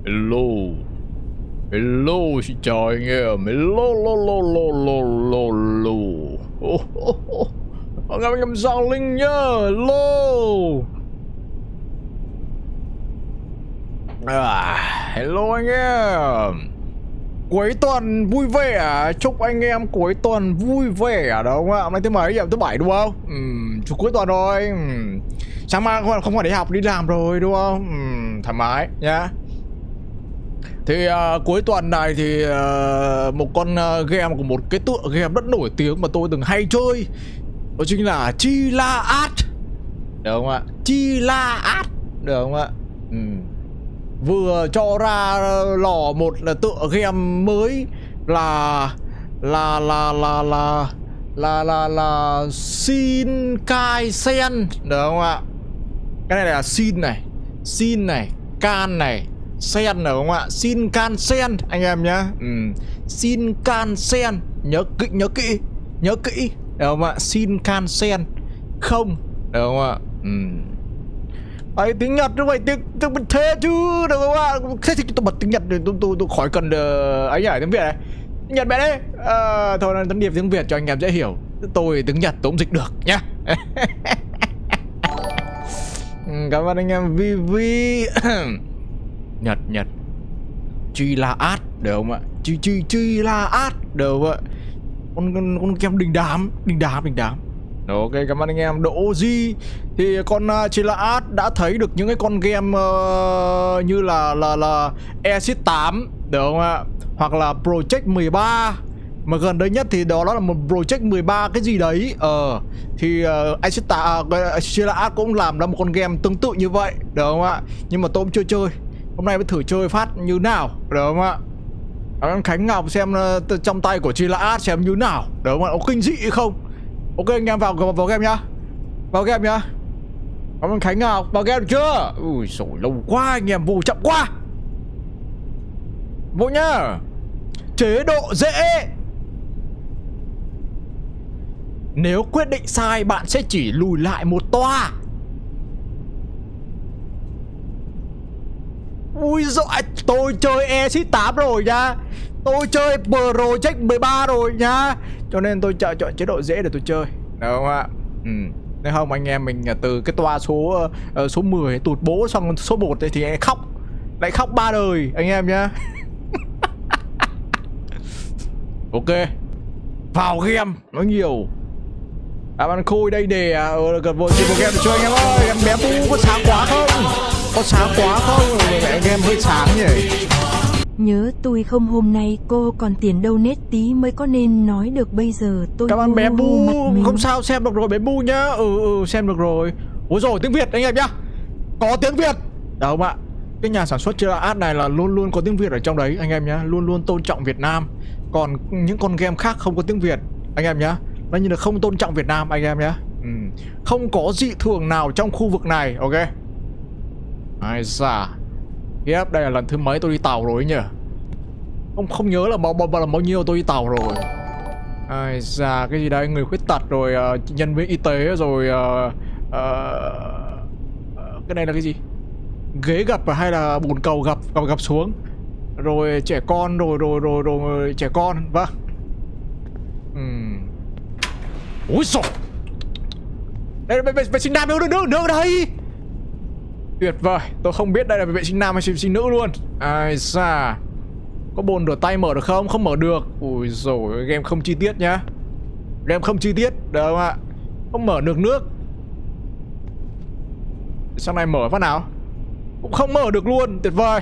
Hello. Hello, xin chào anh em. Hello, lo, lo, lo, lo, lo, lo. Anh em Giang Linh nhá. Hello. Hello anh em. Cuối tuần vui vẻ. Chúc anh em cuối tuần vui vẻ đúng không ạ? Hôm nay thứ mấy vậy? Thứ bảy đúng không? Chúc cuối tuần rồi. Sáng mai không phải đi học đi làm rồi đúng không? Thoải mái nhá. Thì cuối tuần này thì một con game của một cái tựa game rất nổi tiếng mà tôi từng hay chơi, đó chính là Chilaat, được không ạ? Chilaat, được không ạ? Vừa cho ra lò một là tựa game mới là Shinkansen, được không ạ? Cái này là Shin này, Kan này, Sen, được không ạ? Shinkansen anh em nhá. Shinkansen, nhớ kỹ, được không ạ? Shinkansen không, được không ạ? Ấy, tiếng Nhật như vậy, tiếng mình thế chứ, được không ạ? Thế thì tôi bật tiếng Nhật thì tôi khỏi cần ấy nhỉ, tiếng Việt này. Tiếng Nhật mẹ đấy. Thôi tấn điệp tiếng Việt cho anh em dễ hiểu. Tôi tiếng Nhật tôi cũng dịch được nhá. Cảm ơn anh em VV. Nhật Chilaat, được không ạ? Chilaat, được không ạ? Con kem đình đám. Ok, cảm ơn anh em. Độ Di thì con Chilaat đã thấy được những cái con game như là Exit 8, được không ạ? Hoặc là Project 13. Mà gần đây nhất thì đó là một Project 13 cái gì đấy. Thì Chilaat cũng làm ra một con game tương tự như vậy, được không ạ? Nhưng mà tôi cũng chưa chơi. Hôm nay mới thử chơi phát như nào, được không ạ? Anh Khánh Ngọc xem trong tay của Chilaat xem như nào, được không ạ? Có kinh dị hay không? Ok anh em vào game nhá. Vào game nhá. Cảm ơn Khánh Ngọc. Vào game được chưa? Ui dồi, lâu quá anh em, vô chậm quá. Vô nhá. Chế độ dễ. Nếu quyết định sai bạn sẽ chỉ lùi lại một toa. Ui dồi, tôi chơi Exit 8 rồi nha. Tôi chơi Project 13 rồi nha. Cho nên tôi chọn chế độ dễ để tôi chơi, được không ạ? Nếu không anh em mình từ cái toa số 10 tụt bố xong số 1 thì lại khóc 3 đời anh em nhá. Ok, vào game nói nhiều. Bạn Khôi đây để gần vội một game để chơi anh em ơi. Em bé Bu có sáng quá không? Anh em hơi sáng nhỉ. Nhớ tôi không, hôm nay cô còn tiền đâu nết tí mới có nên nói được, bây giờ tôi cảm ơn bé Bu. Không sao, xem được rồi bé Bu nhá. Xem được rồi. Ôi rồi tiếng Việt anh em nhá. Có tiếng Việt, được không ạ? Cái nhà sản xuất Chilaat này là luôn có tiếng Việt ở trong đấy anh em nhá. Luôn tôn trọng Việt Nam. Còn những con game khác không có tiếng Việt anh em nhá. Nó như là không tôn trọng Việt Nam anh em nhá. Không có dị thường nào trong khu vực này, ok? Ai da. Yep, đây là lần thứ mấy tôi đi tàu rồi nhỉ? Không nhớ là bao nhiêu tôi đi tàu rồi. Ai da, cái gì đây? Người khuyết tật rồi nhân viên y tế rồi cái này là cái gì? Ghế gập hay là bồn cầu gập xuống. Rồi trẻ con rồi trẻ con, vâng. Ôi dồi. Đây là vệ sinh nam nữ đây. Tuyệt vời, tôi không biết đây là vệ sinh nam hay vệ sinh nữ luôn. Ai da. Có bồn rửa tay mở được không? Không mở được. Ui dồi, game không chi tiết nhá. Game không chi tiết, được không ạ? Không mở được nước. Sau này mở phát nào? Cũng không mở được luôn, tuyệt vời.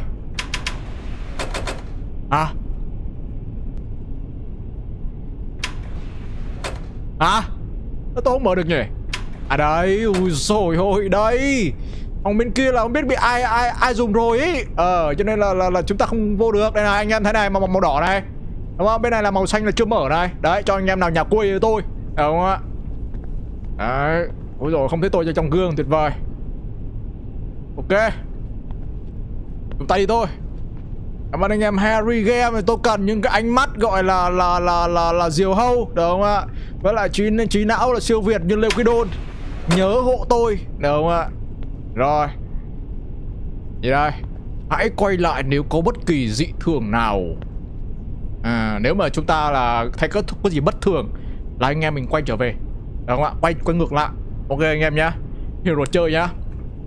Tôi không mở được nhỉ? Đây, ui dồi ôi, đây. Phòng bên kia là không biết bị ai dùng rồi ý. Cho nên là chúng ta không vô được. Đây này anh em thấy này, màu đỏ này, đúng không? Bên này là màu xanh là chưa mở này. Đấy, cho anh em nào nhà quê với tôi, được không ạ? Đấy. Ôi dồi, không thấy tôi trong gương, tuyệt vời. Ok, chúng ta đi thôi. Cảm ơn anh em Harry Game. Tôi cần những cái ánh mắt gọi là diều hâu, được không ạ? Với lại trí não là siêu việt như Lê Quý Đôn. Nhớ hộ tôi, được không ạ? Rồi. Gì đây? Hãy quay lại nếu có bất kỳ dị thường nào. Nếu mà chúng ta là thấy có gì bất thường là anh em mình quay trở về, được không ạ? Quay ngược lại. Ok anh em nhá, hiểu luật chơi nhá.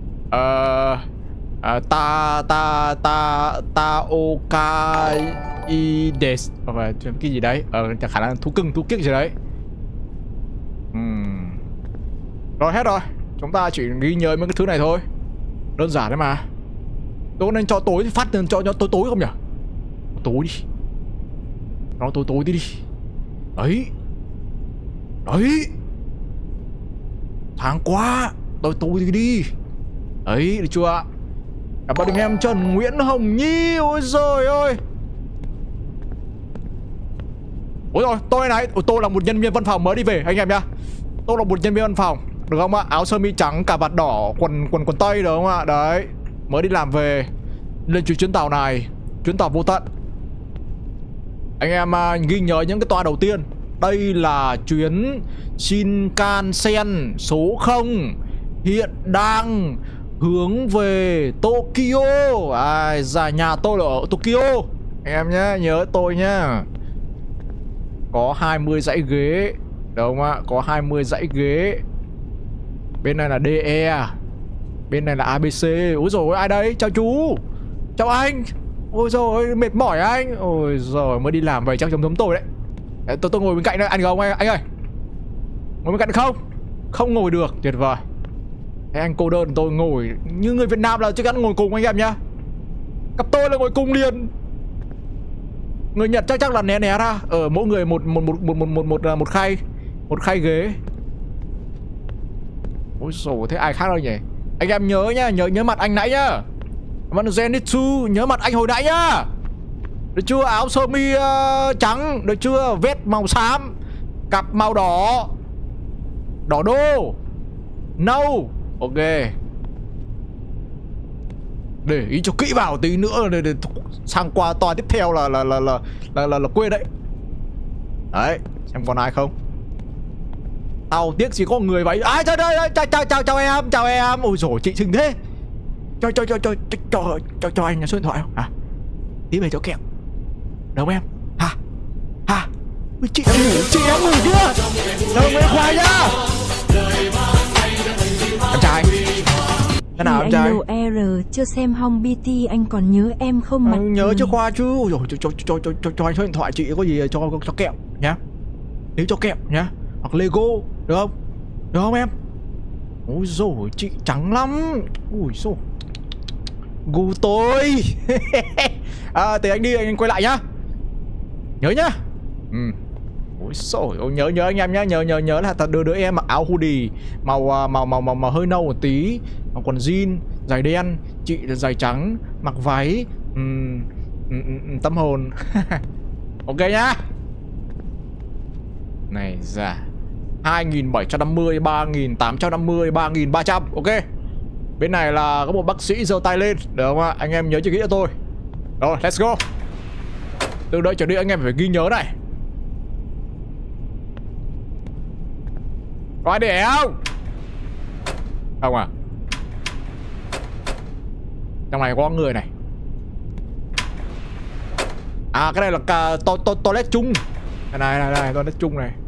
Taokaides hoặc là cái gì đấy, chẳng khả năng thú cưng thú kiếc gì đấy. Rồi hết rồi, chúng ta chỉ ghi nhớ mấy cái thứ này thôi, đơn giản đấy mà. Tôi nên cho tối phát nên cho tối không nhỉ? Tối đi, nó tối đi. Đấy đấy, tháng quá, tối đi. Đấy, được chưa ạ? Cảm ơn anh em Trần Nguyễn Hồng Nhi. Ôi giời ơi. Ôi rồi, tôi là một nhân viên văn phòng mới đi về anh em nhá. Tôi là một nhân viên văn phòng, được không ạ? Áo sơ mi trắng, cà vạt đỏ, quần tây, được không ạ? Đấy, mới đi làm về, lên chuyến tàu này, chuyến tàu vô tận. Anh em ghi nhớ những cái toa đầu tiên. Đây là chuyến Shinkansen số 0 hiện đang hướng về Tokyo. Nhà tôi là ở Tokyo anh em nhé, nhớ tôi nhá. Có 20 dãy ghế, được không ạ? Có 20 dãy ghế. Bên này là DE, bên này là ABC. Ôi dồi ôi, ai đây? Chào chú, chào anh. Ôi dồi, mệt mỏi anh. Ôi giời, mới đi làm về chắc giống tôi đấy. Tôi ngồi bên cạnh đây, ăn không anh ơi? Ngồi bên cạnh được không? Không ngồi được, tuyệt vời. Thế anh cô đơn, tôi ngồi như người Việt Nam là chắc chắn ngồi cùng anh em nhá. Cặp tôi là ngồi cùng liền. Người Nhật chắc là né ra. Ở mỗi người một khay ghế. Ôi dồi, thế ai khác đâu nhỉ? Anh em nhớ nhá, nhớ mặt anh nãy nhá. Vẫn Zenitsu, nhớ mặt anh hồi nãy nhá. Được chưa? Áo sơ mi trắng, được chưa? Vest màu xám, cặp màu đỏ, đỏ đô, nâu. Ok. Để ý cho kỹ vào tí nữa để sang qua tòa tiếp theo là quên đấy. Đấy, xem còn ai không. Tao tiếc chỉ có người vậy. Chào em. Ôi dồi, chị xinh thế. Cho anh số điện thoại không? Tí về chỗ kẹo. Được không em? Hả? Chị đang ngủ chưa? Đâu mới khoai nhá. Em chào anh. Thế nào em trai? Anh LR chưa xem Hong BT anh còn nhớ em không mặt? Nhớ chứ Khoa chứ. Ôi dồi, cho anh số điện thoại chị có gì cho kẹo nhá. Nếu cho kẹo nhá. Hoặc Lego, được không? Được không em? Ôi dồi, chị trắng lắm. Ui dồi, gu tôi. Thì anh đi, anh quay lại nhá. Nhớ nhá. Ôi xôi, nhớ anh em nhá, nhớ là đứa em mặc áo hoodie màu hơi nâu một tí, mặc quần jean, giày đen, chị là giày trắng, mặc váy, tâm hồn. Ok nhá. Này ra 2750, 3850, 3300. Ok. Bên này là có một bác sĩ giơ tay lên, được không ạ? Anh em nhớ cho kỹ cho tôi. Rồi, let's go. Từ đây trở đi anh em phải ghi nhớ này. Có ai để không? Không à? Trong này có người này. Cái này là cả toilet chung. Này, toilet chung này.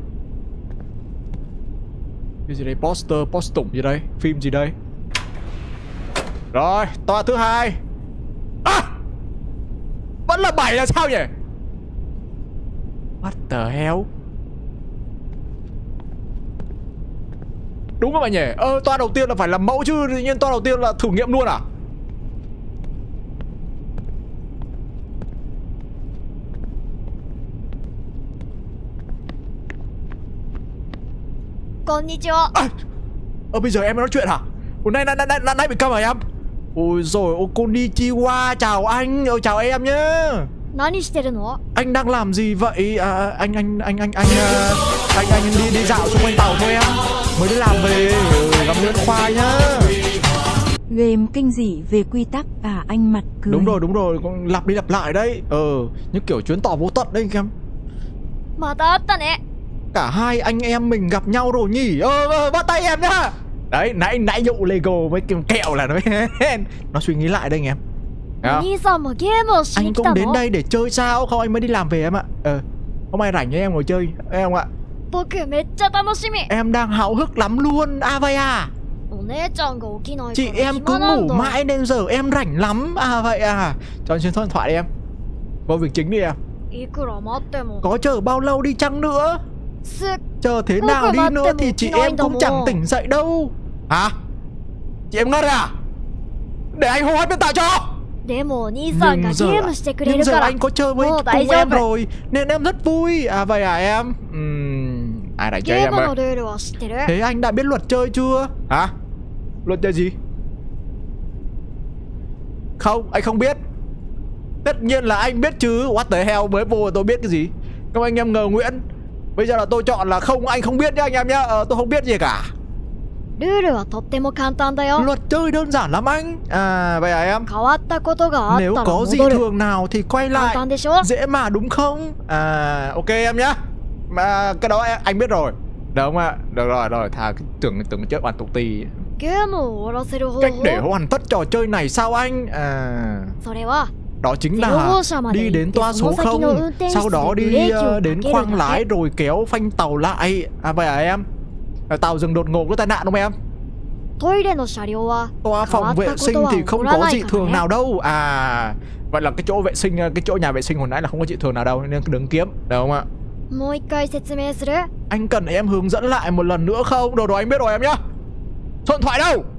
Cái gì đây? Poster tủng gì đây? Phim gì đây? Rồi, toa thứ 2. Vẫn là 7 là sao nhỉ? What the hell? Đúng không bạn nhỉ? Toa đầu tiên là phải làm mẫu chứ, tự nhiên toa đầu tiên là thử nghiệm luôn à? Konnichiwa. Bây giờ em nói chuyện hả? Nay bị câm hả em? Ôi rồi, konnichiwa, chào anh, chào em nhá. Nani shiteru no? Anh đang làm gì vậy? Anh đi dạo xung quanh tàu thôi em. Mới đi làm về, gặp Nguyễn Khoa nhá. Game kinh dị về quy tắc anh mặt cười. Đúng rồi, con lặp đi lặp lại đấy. Như kiểu chuyến tàu vô tận đấy anh em. Mata atta ne. Cả hai anh em mình gặp nhau rồi nhỉ? Bắt tay em nhá. Đấy, nãy nhậu Lego với kẹo là nó suy nghĩ lại đây anh em. Thấy お không? 兄さんもゲームをしに Anh 来 cũng た đến の？ đây để chơi sao? Không, anh mới đi làm về em ạ. Hôm nay rảnh với em ngồi chơi em ạ. 僕めっちゃ楽しみ。 Em đang háo hức lắm luôn. À vậy à? お姉ちゃんが起きないか Chị ら em 暇 cứ なん ngủ だ。 mãi nên giờ em rảnh lắm. À vậy à? Cho anh số điện thoại đi em. Vô việc chính đi em. いくら待っても。 Có chờ bao lâu đi chăng nữa, すっ chờ thế nào đi nữa thì chị em cũng chẳng tỉnh dậy đâu. Hả? Chị em ngất à? Để anh hô hết bên tạo cho. でもお兄さんがゲームしてくれ nhưng る giờ から。 anh có chơi với もう大 cùng 丈 em 夫。 rồi nên em rất vui. À vậy à em? Ai đánh ゲ chơi ー em ム ơi? のルールは知ってる？ Thế anh đã biết luật chơi chưa? Hả? Luật chơi gì? Không, anh không biết. Tất nhiên là anh biết chứ. What the hell, mới vô tôi biết cái gì? Các anh em ngờ Nguyễn. Bây giờ là tôi chọn là không, anh không biết nhá anh em nhá. Tôi không biết gì cả. ルールはとっても簡単だよ。 Luật chơi đơn giản lắm anh. À vậy à em? 変わったことがあった Nếu ら có dị 戻る。 thường nào thì quay 簡 lại. 単でしょ？ Dễ mà đúng không? À ok em nhá. Mà cái đó anh biết rồi. Được không ạ? Được rồi, rồi thà tưởng chết hoàn tục tì. ゲームを終わらせる方 Cách 法。 để hoàn tất trò chơi này sao anh? À それは đó chính 0 là 号車まで đi 行っ đến て toa その số 先の運 0, 転室 sau đó でブ đi レーキをか đến ける khoang だ lái け。 rồi kéo phanh tàu lại. À vậy à em? Tàu dừng đột ngột có tai nạn không em? トイレの車両は Toa 変わ phòng った vệ こ sinh とは thì 起こ không ら có ない dị から thường ね。 nào đâu. À vậy là cái chỗ vệ sinh, cái chỗ nhà vệ sinh hồi nãy là không có dị thường nào đâu nên đứng kiếm, được không ạ? もう一回説明する？ Anh cần em hướng dẫn lại một lần nữa không? Đồ anh biết rồi em nhá. Số điện thoại đâu?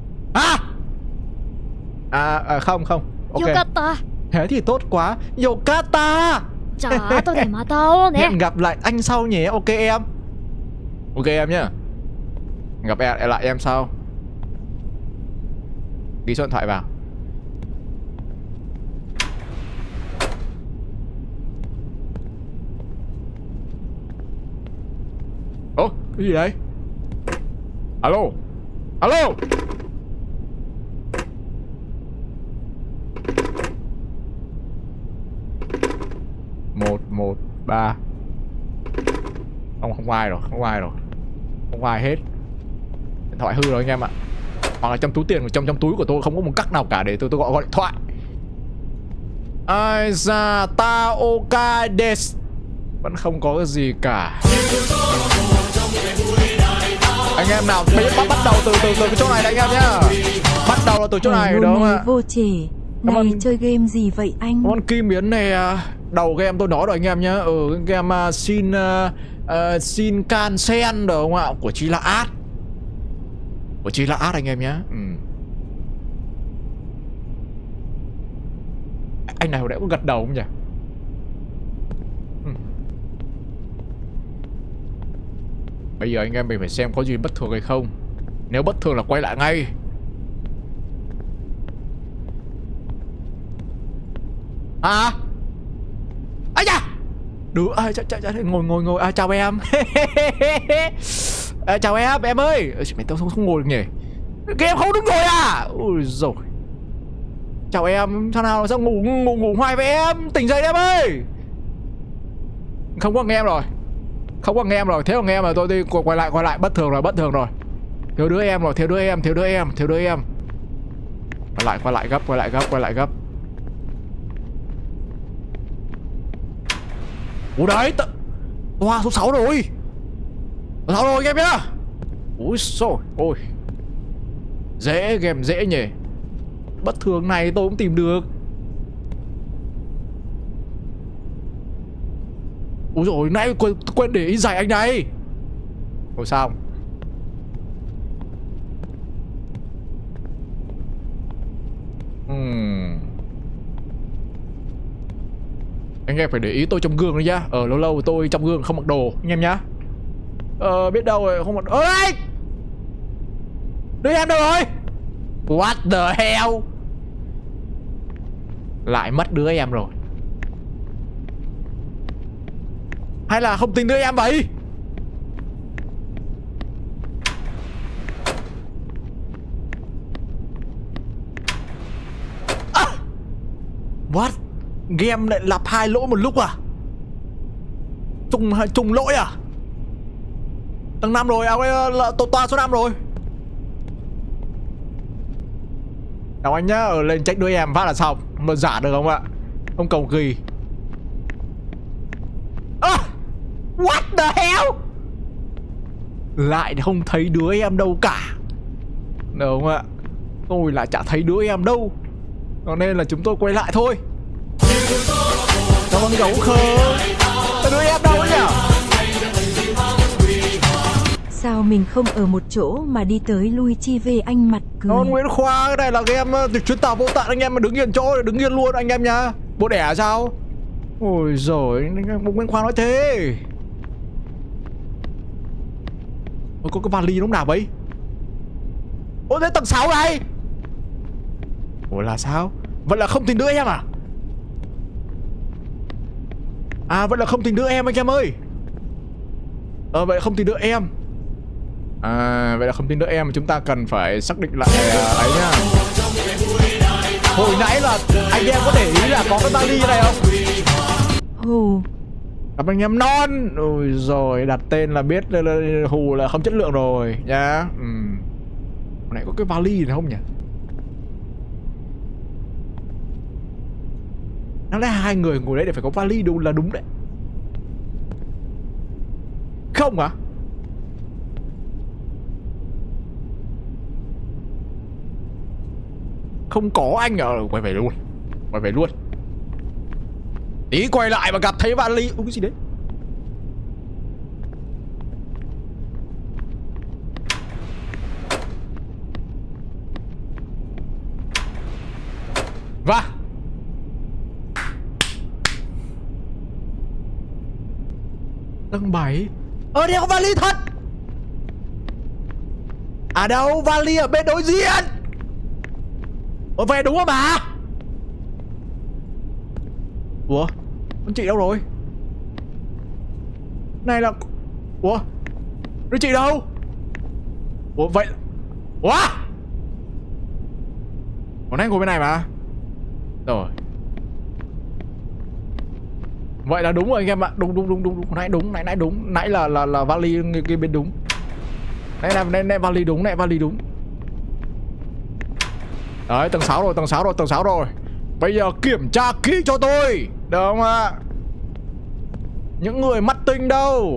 Không không. よか Ok. った。 Thế thì tốt quá. Yokata. じゃあ後でまた会おうね。 Hẹn gặp lại anh sau nhé. Ok em. Ok em nhá. Gặp em lại em sau. Ghi số điện thoại vào. Ủa, cái gì đấy? Alo. Alo. Một một ba. Không ai rồi, không ai rồi. Không ai hết. Điện thoại hư rồi anh em ạ. Hoặc là trong túi tiền, trong túi của tôi không có một cách nào cả để tôi gọi điện thoại. Aiza Taoka Des. Vẫn không có cái gì cả. Anh em nào bắt đầu từ cái chỗ này đấy anh em nhá. Bắt đầu là từ chỗ này đúng không ạ? Vô trẻ. Này chơi game gì vậy anh? Con Kim Yến này đầu game tôi nói rồi anh em nhá. Game Shinkansen được không ạ? Của Chi là Art. Của Chi là Art anh em nhá. Anh này hồi nãy có gật đầu không nhỉ? Bây giờ anh em mình phải xem có gì bất thường hay không. Nếu bất thường là quay lại ngay. À ây da được ngồi chào em. Chào em ơi. Mày tao không ngồi được nhỉ? Cái em không đứng ngồi à? Ôi rồi. Chào em, sao ngủ hoài với em? Tỉnh dậy em ơi. Không có nghe em rồi. Không có nghe em rồi. Thế mà nghe mà tôi đi quay lại bất thường rồi. Thiếu đứa em rồi, thiếu đứa em. Quay lại gấp. Ủa đấy, toa số 6 rồi. 6 rồi em nhá. Úi xôi, ôi. Dễ, game dễ nhỉ. Bất thường này tôi cũng tìm được. Úi dồi, nãy quên để ý giày anh này. Rồi xong. Anh em phải để ý tôi trong gương đấy nhá. Lâu lâu tôi trong gương không mặc đồ anh em nhá. Biết đâu rồi không mặc. Ơi, đứa em đâu rồi? What the hell? Lại mất đứa em rồi. Hay là không tính đứa em vậy? What? Game lại lặp 2 lỗi một lúc à? Trùng lỗi à? Tầng 5 rồi, toa số 5 rồi. Nào anh nhá, lên check đứa em phát là xong. Mà giả được không ạ? Không cầu kỳ. What the hell? Lại không thấy đứa em đâu cả. Được không ạ? Tôi lại chả thấy đứa em đâu. Cho nên là chúng tôi quay lại thôi. Cảm ơn gấu khờ. Đứa em đâu ấy nhỉ? Sao mình không ở một chỗ mà đi tới lui chi về anh mặt cười. Con Nguyễn Khoa, cái này là game chuyến tàu vô tận anh em, mà đứng yên chỗ, đứng yên luôn anh em nha. Bố đẻ sao? Ôi giời, Nguyễn Khoa nói thế. Ôi, có cái vali lúc nào vậy? Ôi, đến tầng 6 này. Ôi là sao? Vậy là không tìm đứa em à? À, vậy là không tìm đứa em anh em ơi. Vậy không tìm đứa em. À, vậy là không tin đứa em, chúng ta cần phải xác định lại ấy nhá. Hồi nãy là anh em có để ý là có cái vali này không? Hù. Gặp anh em non. Ôi rồi đặt tên là biết là hù là không chất lượng rồi nhá. Hồi nãy có cái vali này không nhỉ? Nó là hai người ngồi đấy để phải có vali đâu là đúng đấy. Không à? Không có anh à? Quay về luôn. Quay về luôn. Tí quay lại mà gặp thấy vali. Cái gì đấy? Và tầng 7. Đây có vali thật. À đâu, vali ở bên đối diện. Về đúng không bà? Ủa, con chị đâu rồi? Này là... Ủa, đứa chị đâu? Ủa vậy... Ủa, còn anh ngồi bên này mà. Rồi. Vậy là đúng rồi anh em ạ. Đúng. Nãy đúng, nãy đúng. Nãy là vali kia bên đúng. Nãy vali đúng, nãy vali đúng. Đấy, tầng 6 rồi. Bây giờ kiểm tra kỹ cho tôi. Được không ạ? Những người mắt tinh đâu?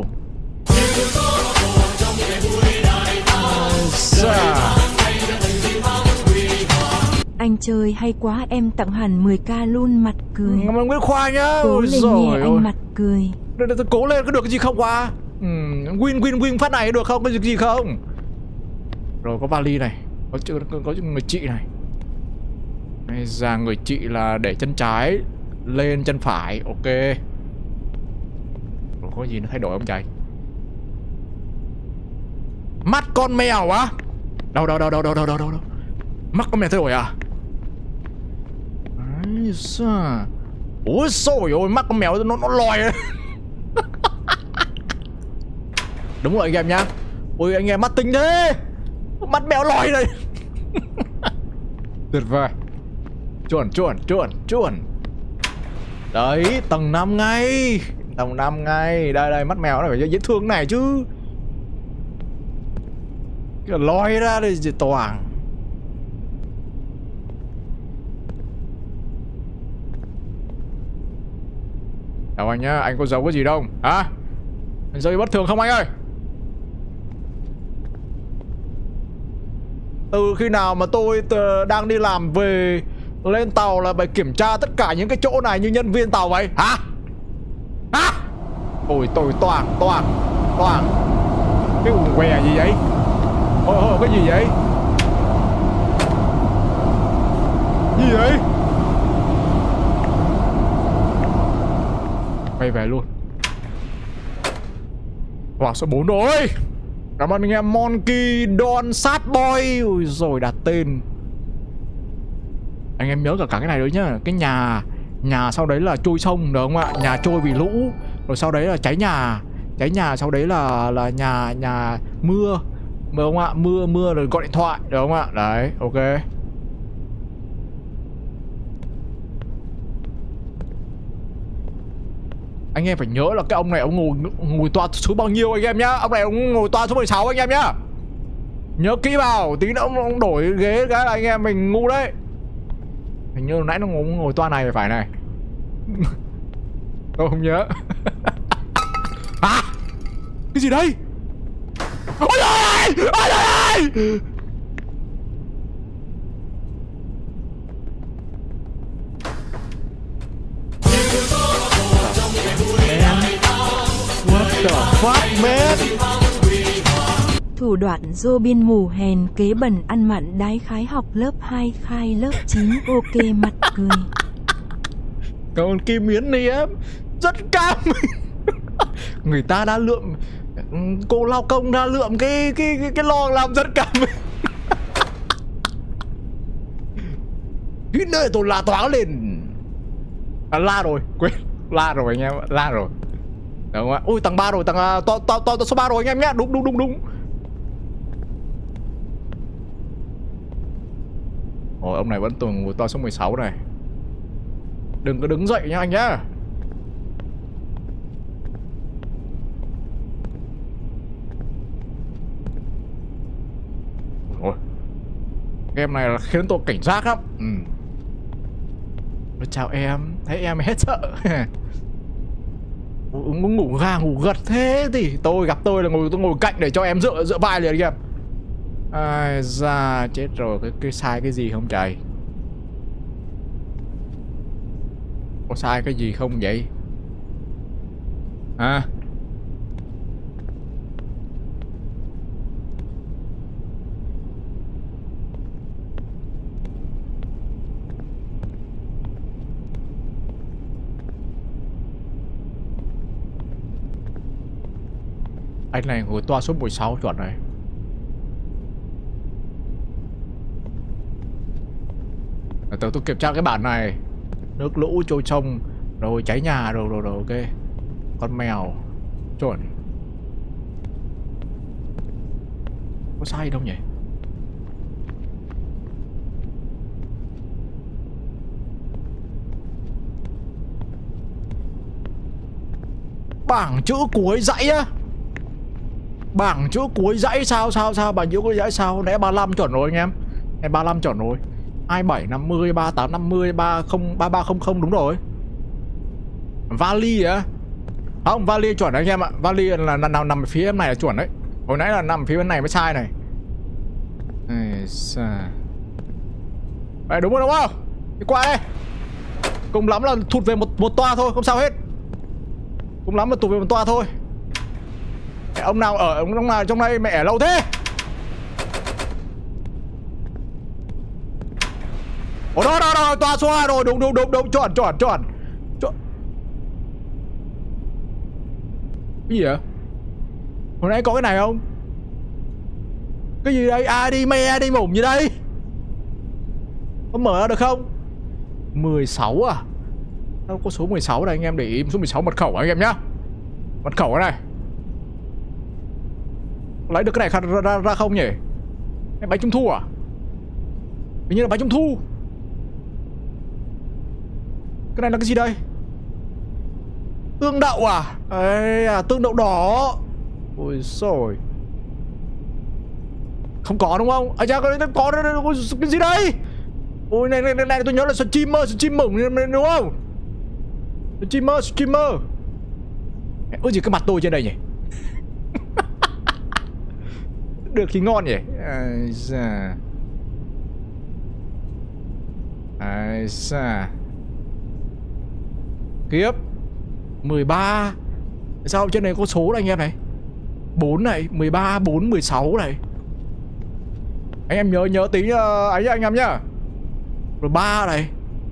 Anh chơi hay quá, em tặng hẳn 10k luôn mặt cười. Cảm ơn Nguyễn Khoa nhá. Cố lên nghe anh mặt cười. Cố lên, có được cái gì không Khoa? Win phát này được không? Có gì không? Rồi có vali này. Có người chị này. Bây giờ người chị là để chân trái lên chân phải. Ok. Rồi có gì nó thay đổi không trời? Mắt con mèo á? Đâu. Mắt con mèo thay đổi à? Ôi xôi ôi, mắt con mèo nó lòi. Đúng rồi anh em nhá. Ôi anh em mắt tinh thế. Mắt mèo lòi này. Tuyệt vời. Chuẩn. Đấy, tầng 5 ngay. Đây, mắt mèo này phải dễ thương này chứ. Cái lòi ra đây gì toàn. Đâu anh nhá, anh có giấu cái gì đâu hả? Anh giấu bất thường không anh ơi? Từ khi nào mà tôi đang đi làm về lên tàu là phải kiểm tra tất cả những cái chỗ này như nhân viên tàu vậy hả? Hả? Ôi tôi toàn. Cái quần què gì vậy? Ôi cái gì vậy? Gì vậy? Quay về luôn. Wow, số 4 rồi. Cảm ơn anh em Monkey Don Sad Boy. Ui rồi đặt tên. Anh em nhớ cả cái này nữa nhá. Cái nhà sau đấy là trôi sông được không ạ? Nhà trôi vì lũ. Rồi sau đấy là cháy nhà sau đấy là nhà mưa. Được không ạ? Mưa rồi gọi điện thoại. Được không ạ? Đấy, ok. Anh em phải nhớ là cái ông này ông ngồi toa số bao nhiêu anh em nhá. Ông này ông ngồi toa số 16 anh em nhá. Nhớ kỹ vào, tí nữa ông đổi ghế cái là anh em mình ngu đấy. Hình như nãy nó ngồi toa này phải này. Tôi không nhớ. À, cái gì đây? Ôi trời ơi! Ôi trời ơi! What the fuck, man? Thủ đoạn Robin mù hèn kế bẩn ăn mặn đái khái học lớp 2 khai lớp 9 ok mặt cười. Còn Kim Yến này em rất cam. Người ta đã lượm, cô lao công đã lượm cái lon làm rất cam. Cái nơi tôi la toáng lên. À, la rồi, quên, la rồi anh em, la rồi. Đúng không ạ? Ui tầng 3 rồi, tầng to số 3 rồi anh em nhé. Đúng. Ôi ông này vẫn ngồi to số 16 này. Đừng có đứng dậy nha anh nhá. Ôi, game này là khiến tôi cảnh giác lắm. Chào em, thấy em hết sợ. Ngủ gà ngủ gật thế thì gặp tôi là tôi ngồi cạnh để cho em dựa vai liền kìa. Ai da chết rồi, cái sai cái gì không trời? Có sai cái gì không vậy? À, anh này ngồi toa số 16 chuẩn này. Tôi kiểm tra cái bản này. Nước lũ trôi sông, rồi cháy nhà, rồi ok. Con mèo chuẩn. Có sai đâu nhỉ? Bảng chữ cuối dãy á. Bảng chữ cuối dãy sao? Bảng chữ cuối dãy sao? Nãy 35 chuẩn rồi anh em. Nãy 35 chuẩn rồi. 27 50 38 50 30 3300 đúng rồi. Vali á? Không, vali chuẩn đấy anh em ạ. Vali là nằm phía em này là chuẩn đấy. Hồi nãy là nằm phía bên này mới sai này. Đấy, đúng rồi đúng không? Đi qua đây. Cùng lắm là thụt về một toa thôi, không sao hết. Cùng lắm là tụt về một toa thôi. Mẹ, ông nào trong đây mẹ ở lâu thế? Ồ đó, toa số 2 rồi, đúng, chuẩn. Cái gì vậy? Hồi nãy có cái này không? Cái gì đây? Ai đi mủng gì đây? Có mở ra được không? 16 à? Đâu có số 16 đây anh em, để ý số 16 mật khẩu anh em nhá. Mật khẩu này. Lấy được cái này ra không nhỉ? Cái bánh trung thu à? Hình như là bánh trung thu. Cái này là cái gì đây? Tương đậu à? Ê à, tương đậu đỏ. Ôi xồi. Không có đúng không? À chà, có cái gì đây? Ôi này tôi nhớ là streamer đúng không? Streamer. Ôi gì cái mặt tôi trên đây nhỉ? Được thì ngon nhỉ. Ai da. Kiếp 13. Sao trên này có số này anh em này? 4 này, 13, 4, 16 này. Anh em nhớ tí ấy anh em nhá. Rồi 3 này.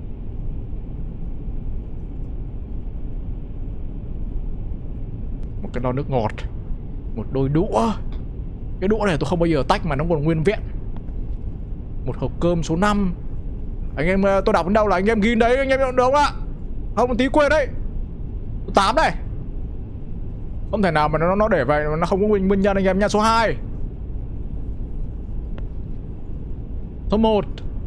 Một cái lon nước ngọt. Một đôi đũa. Cái đũa này tôi không bao giờ tách mà nó còn nguyên vẹn. Một hộp cơm số 5. Anh em tôi đọc đến đâu là anh em ghi đấy, anh em đúng không ạ? Không, một tí quên đấy. 8 này. Không thể nào mà nó để vậy, nó không có nguyên nhân anh em nha. Số 2. Số 1.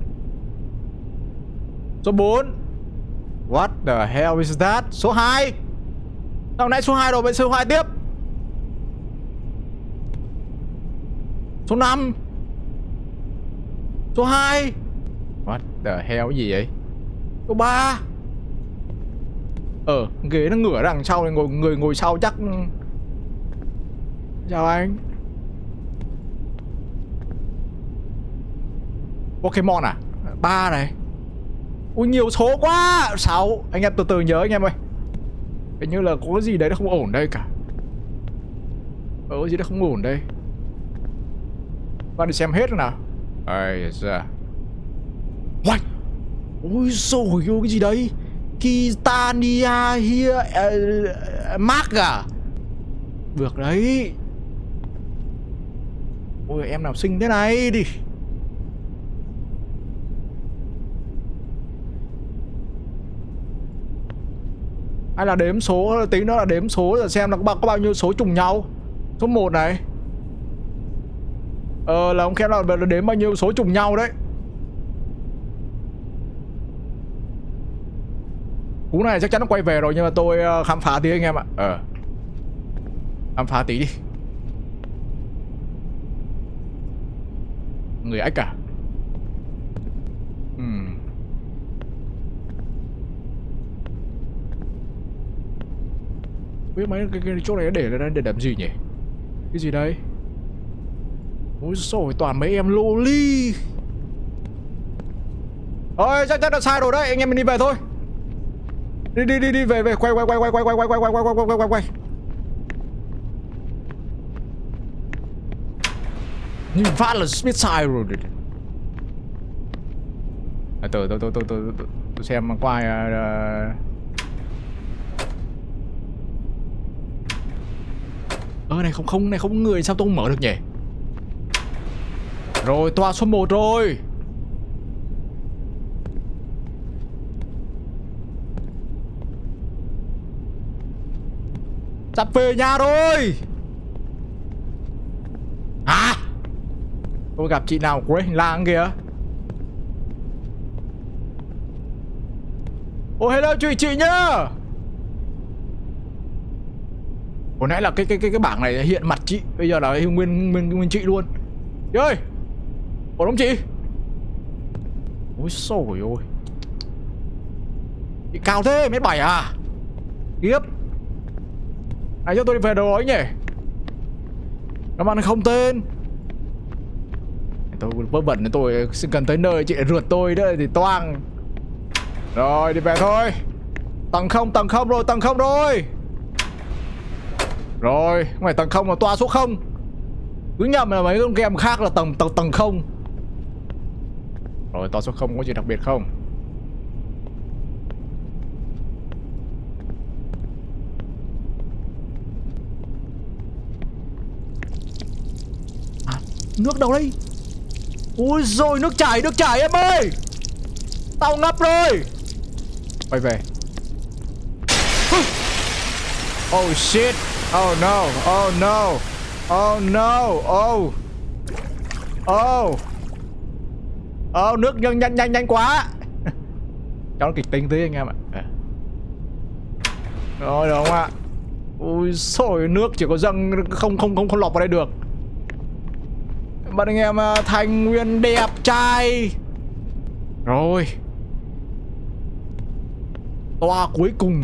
Số 4. What the hell is that? Số 2. Sao nãy số 2 rồi, vậy số 2 tiếp. Số 5. Số 2. What the hell, cái gì vậy? Số 3. Ghế nó ngửa đằng sau này, người ngồi sau chắc. Chào anh. Pokemon à? 3 này. Ui nhiều số quá. 6. Anh em từ từ nhớ anh em ơi. Hình như là có cái gì đấy nó không ổn đây cả. Cái gì đó không ổn đây. Bạn đi xem hết rồi nào. Ây da. What? Ui dồi ôi, cái gì đấy? Kitania here Mark à? Được đấy. Ôi em nào xinh thế này đi. Hay là đếm số, tí nữa là đếm số rồi xem là có bao nhiêu số trùng nhau. Số 1 này. Là ông khen là đếm bao nhiêu số trùng nhau đấy. Cú này chắc chắn nó quay về rồi, nhưng mà tôi khám phá tí anh em ạ. Khám phá tí đi. Người ếch à? Biết mấy cái chỗ này để làm gì nhỉ? Cái gì đây? Ôi xồi, toàn mấy em loli. Ôi chắc chắn là sai rồi đấy, anh em mình đi về thôi. Đi về quay. Nhìn phát là biết sai rồi. Tôi xem qua này không người sao tôi không mở được nhỉ? Rồi tòa số 1 rồi. Sắp về nhà rồi. Hả? Tôi gặp chị nào cuối hành lang kìa. Oh hello chị nhá. Hồi nãy là cái bảng này hiện mặt chị, bây giờ là nguyên chị luôn. Chị ơi, ổn không chị? Ôi xồi ôi, chị cao thế, 1m7 à? Kiếp. Này cho tôi đi về đầu ấy nhỉ? Các bạn không tên. Tôi vớ vẩn, tôi cần tới nơi chị lại rượt tôi đó thì toang. Rồi đi về thôi. Tầng không rồi. Rồi, không phải tầng 0 mà toa số 0. Cứ nhầm là mấy con game khác là tầng 0. Rồi toa số 0 có gì đặc biệt không? À, nước đâu đây? Ui rồi, nước chảy em ơi. Tao ngập rồi. Quay về. Oh shit. Oh no. Nước nhanh quá. Cho nó kịch tính tí anh em ạ. Rồi được không ạ? Ui xôi, nước chỉ có dâng, không lọt vào đây được. Bạn anh em Thành Nguyên đẹp trai. Rồi. Toa cuối cùng.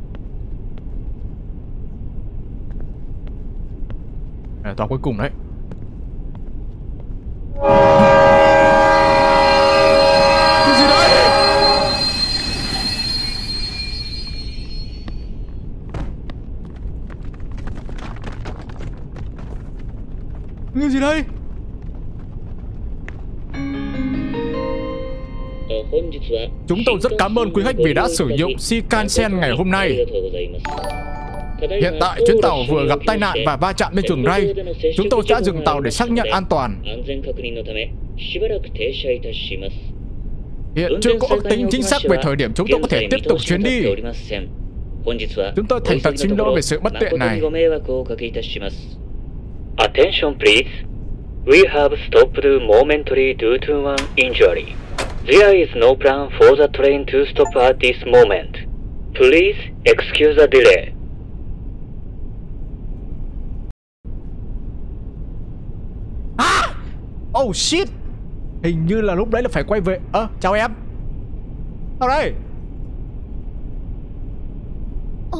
Toa cuối cùng đấy. Cái gì đấy? Cái gì đây? Chúng tôi rất cảm ơn quý khách vì đã sử dụng Shinkansen ngày hôm nay. Hiện tại chuyến tàu vừa gặp tai nạn và va chạm bên chuồng ray. Chúng tôi sẽ dừng tàu để xác nhận an toàn. Hiện chưa có ước tính chính xác về thời điểm chúng tôi có thể tiếp tục chuyến đi. Chúng tôi thành thật xin lỗi về sự bất tiện này. Attention please. We have stopped momentarily due to an injury. There is no plan for the train to stop at this moment. Please excuse the delay. Oh shit. Hình như là lúc đấy là phải quay về. Chào em. Sao đây?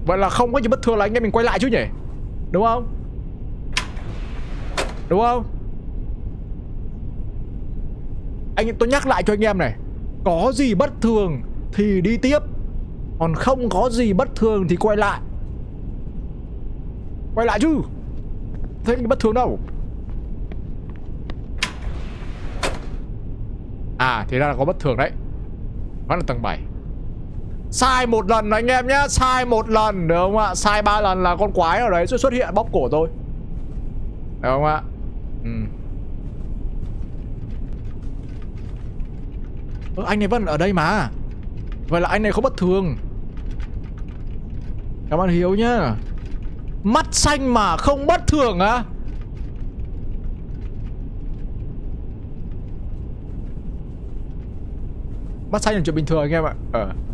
Vậy là không có gì bất thường là anh em mình quay lại chứ nhỉ? Đúng không? Đúng không? Tôi nhắc lại cho anh em này. Có gì bất thường thì đi tiếp, còn không có gì bất thường thì quay lại. Quay lại chứ. Thấy bất thường đâu. À thì ra là có bất thường đấy. Vẫn là tầng 7. Sai một lần anh em nhé. Sai một lần được không ạ? Sai 3 lần là con quái ở đấy sẽ xuất hiện bóp cổ tôi, được không ạ? Anh này vẫn ở đây mà. Vậy là anh này không bất thường. Cảm ơn Hiếu nhá. Mắt xanh mà không bất thường á? Mắt xanh là chuyện bình thường anh em ạ.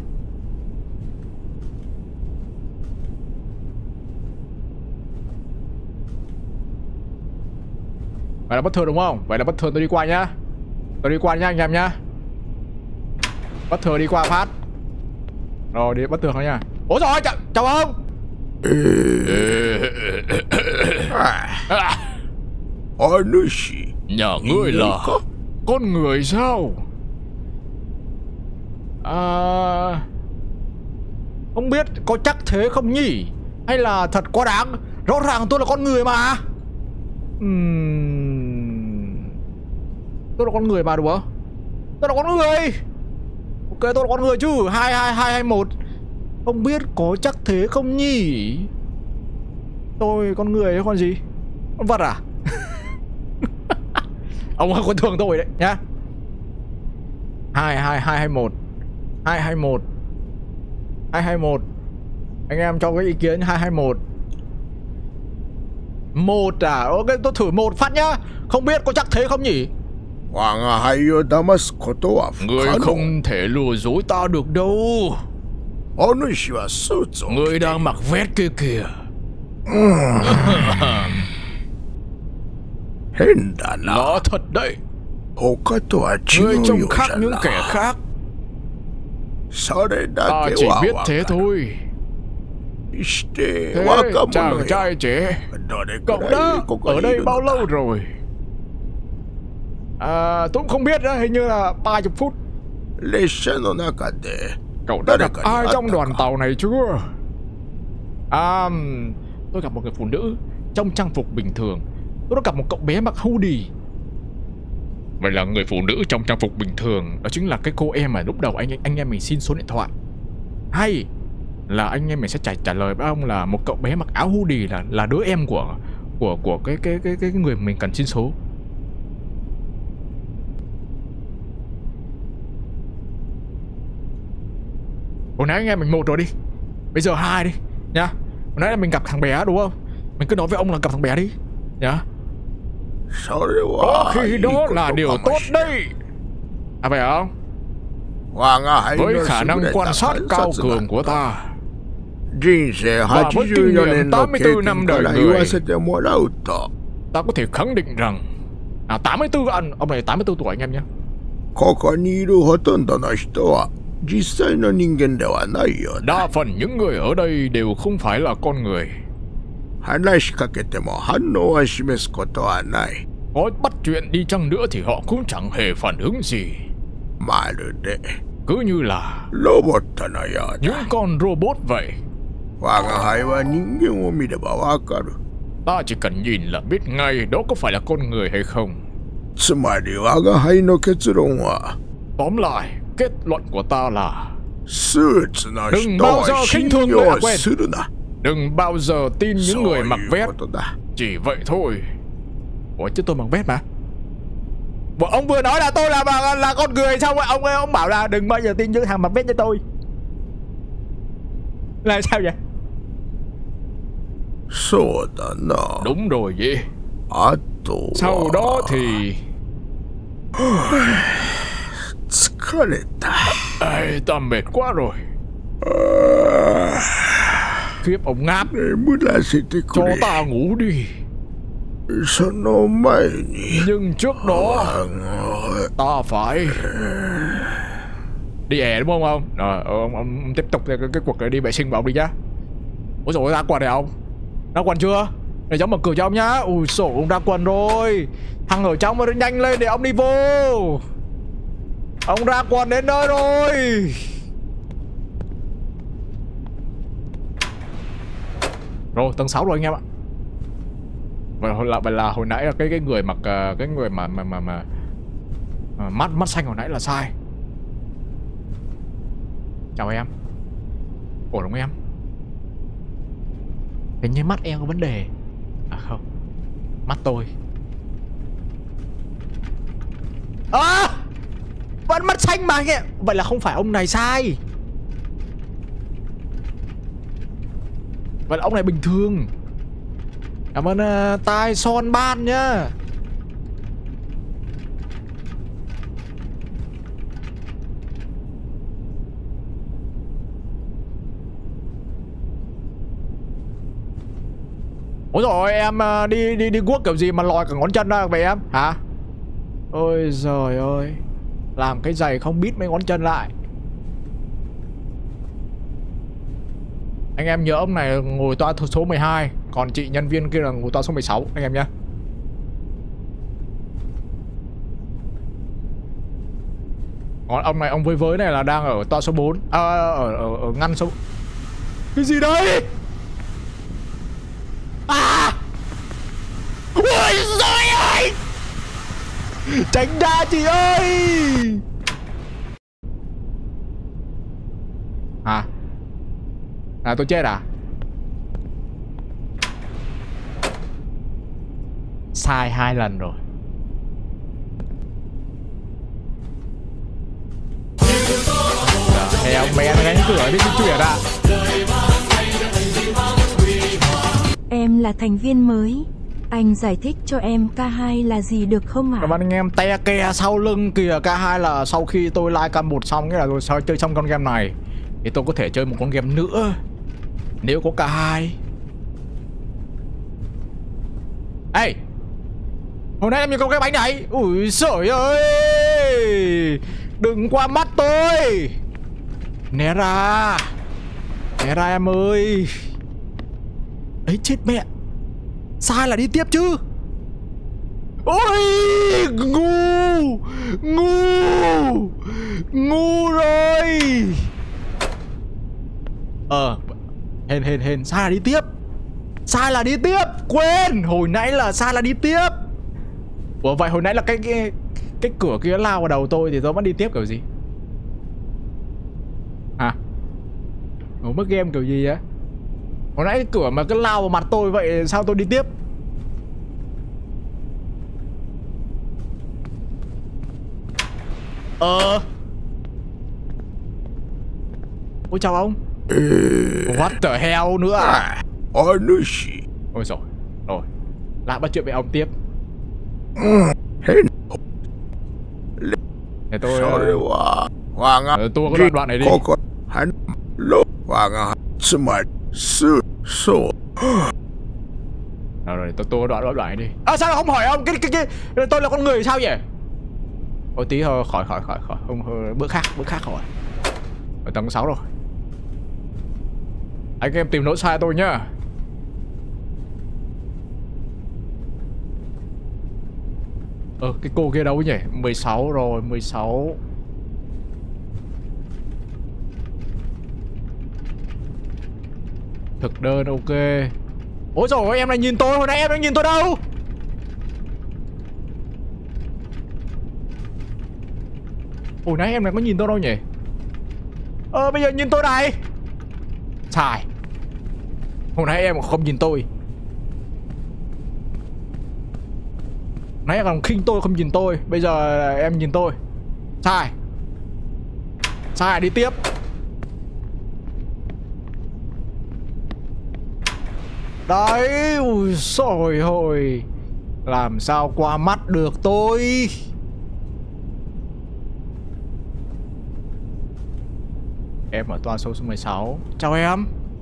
Vậy là bất thường đúng không? Vậy là bất thường tôi đi qua nhá. Tôi đi qua nhá anh em nhá. Bất thường đi qua phát. Rồi đi bất thường thôi nha. Ủa rồi chào ông. Nhà ngươi là con người sao? Không biết có chắc thế không nhỉ? Hay là thật quá đáng? Rõ ràng tôi là con người mà. Tôi là con người mà đúng không? Tôi là con người. Ok tôi là con người chứ. 22221. Không biết có chắc thế không nhỉ? Tôi con người hay con gì? Con vật à? Ông coi thường tôi đấy nhá. 22221 221 221. Anh em cho cái ý kiến 221. 1 à? Ok tôi thử 1 phát nhá. Không biết có chắc thế không nhỉ? Người không thể lừa dối ta được đâu. Người đang mặc vest kia kìa. Nó thật đấy. Người trông khác những kẻ khác. Ta chỉ biết thế thôi. Thế chàng trai trẻ, cậu đã ở đây bao lâu rồi? Tôi cũng không biết nữa, hình như là 30 phút. Cậu đã gặp ai trong đoàn tàu này chưa? Tôi gặp một người phụ nữ trong trang phục bình thường. Tôi đã gặp một cậu bé mặc hoodie. Vậy là người phụ nữ trong trang phục bình thường đó chính là cái cô em mà lúc đầu anh em mình xin số điện thoại. Hay là anh em mình sẽ trả lời với ông là một cậu bé mặc áo hoodie là đứa em của cái người mình cần xin số. Hồi nãy anh em mình 1 rồi đi, bây giờ 2 đi nhá. Hồi nãy là mình gặp thằng bé đúng không? Mình cứ nói với ông là gặp thằng bé đi nhá. Có khi đó là điều tốt đấy. À phải không? Với khả năng quan sát cao cường của ta và với kinh nghiệm 84 năm đời người, ta có thể khẳng định rằng 84 ông này 84 tuổi anh em nhé. Đa phần những người ở đây đều không phải là con người. Có bắt chuyện đi chăng nữa thì họ cũng chẳng hề phản ứng gì. Cứ như là những con robot vậy. Ta chỉ cần nhìn là biết ngay đó có phải là con người hay không. Tóm lại, kết luận của ta là đừng bao giờ khinh thường người quên. Đừng bao giờ tin những người mặc vest. Chỉ vậy thôi. Ủa chứ tôi mặc vest mà. Ông vừa nói là tôi là con người, xong rồi ông bảo là đừng bao giờ tin những thằng mặc vest như tôi. Là sao vậy? Đúng rồi vậy. Sau đó thì ta mệt quá rồi. Khiếp ông ngáp. Cho ta ngủ đi. Nhưng trước đó ta phải đi đúng không ông? Rồi ông tiếp tục cái cuộc đi vệ sinh của ông đi nhá. Ôi dồi ôi, ra quần này ông. Ra quần chưa? Để cháu mở cửa cho ông nhá. Ui sổ, ông ra quần rồi. Thằng ở trong mà nhanh lên để ông đi vô. Ông ra quần đến nơi rồi. Rồi tầng 6 rồi anh em ạ. Vậy là hồi nãy là cái người mặc cái người mà mắt xanh hồi nãy là sai. Chào em. Ổn không em? Hình như mắt em có vấn đề. À không, mắt tôi. Vẫn mắt xanh mà anh em. Vậy là không phải ông này sai. Vậy là ông này bình thường. Cảm ơn tai son ban nhá. Ôi rồi em đi guốc kiểu gì mà lòi cả ngón chân ra vậy em hả? Ôi giời ơi, làm cái giày không bít mấy ngón chân lại. Anh em nhớ ông này ngồi toa số 12, còn chị nhân viên kia là ngồi toa số 16 anh em nhé. Còn ông này, ông với này là đang ở toa số 4. Ở ngăn số. Cái gì đấy? Ôi giời ơi! Tránh ra chị ơi! Hả? À tôi chết à? Sai 2 lần rồi. Theo mẹ nó đánh cửa đi chuyển ạ. Em là thành viên mới. Anh giải thích cho em K2 là gì được không ạ? Các bạn anh em, te ke sau lưng kìa. K2 là sau khi tôi like K1 xong, nghĩa là tôi sau chơi xong con game này thì tôi có thể chơi một con game nữa nếu có K2. Ê, hồi nãy em nhìn con cái bánh này. Ui giời ơi, đừng qua mắt tôi. Né ra. Né ra em ơi. Ấy chết mẹ. Sai là đi tiếp chứ. Ôi ngu. Ngu rồi. Hên sai là đi tiếp. Sai là đi tiếp. Quên, hồi nãy là sai là đi tiếp. Ủa vậy hồi nãy là cái cửa kia lao vào đầu tôi thì tôi vẫn đi tiếp kiểu gì? Hả? Ủa mất game kiểu gì á? Hồi nãy cái cửa mà cứ lao vào mặt tôi vậy sao tôi đi tiếp? Ôi chào ông. What the hell nữa à? Ôi rồi. Rồi, lại bắt chuyện với ông tiếp. Để tôi tua cái đoạn này đi. Rồi tôi tua đoạn này đi. Sao không hỏi ông cái tôi là con người sao vậy? Ôi tí khỏi không, bữa khác hỏi. Ở tầng 6 rồi. Anh em tìm lỗi sai tôi nhá. Cái cô kia đâu nhỉ? 16 rồi, 16. Thực đơn ok. Ôi trời ơi, em này nhìn tôi, hồi nãy em đang nhìn tôi đâu? Hồi nãy em này có nhìn tôi đâu nhỉ? Bây giờ nhìn tôi này. Sai. Hồi nãy em không nhìn tôi. Nãy còn khinh tôi không nhìn tôi. Bây giờ em nhìn tôi. Sai. Sai đi tiếp. Đấy. Ui xồi hồi. Làm sao qua mắt được tôi? Em ở toa số 16. Chào em.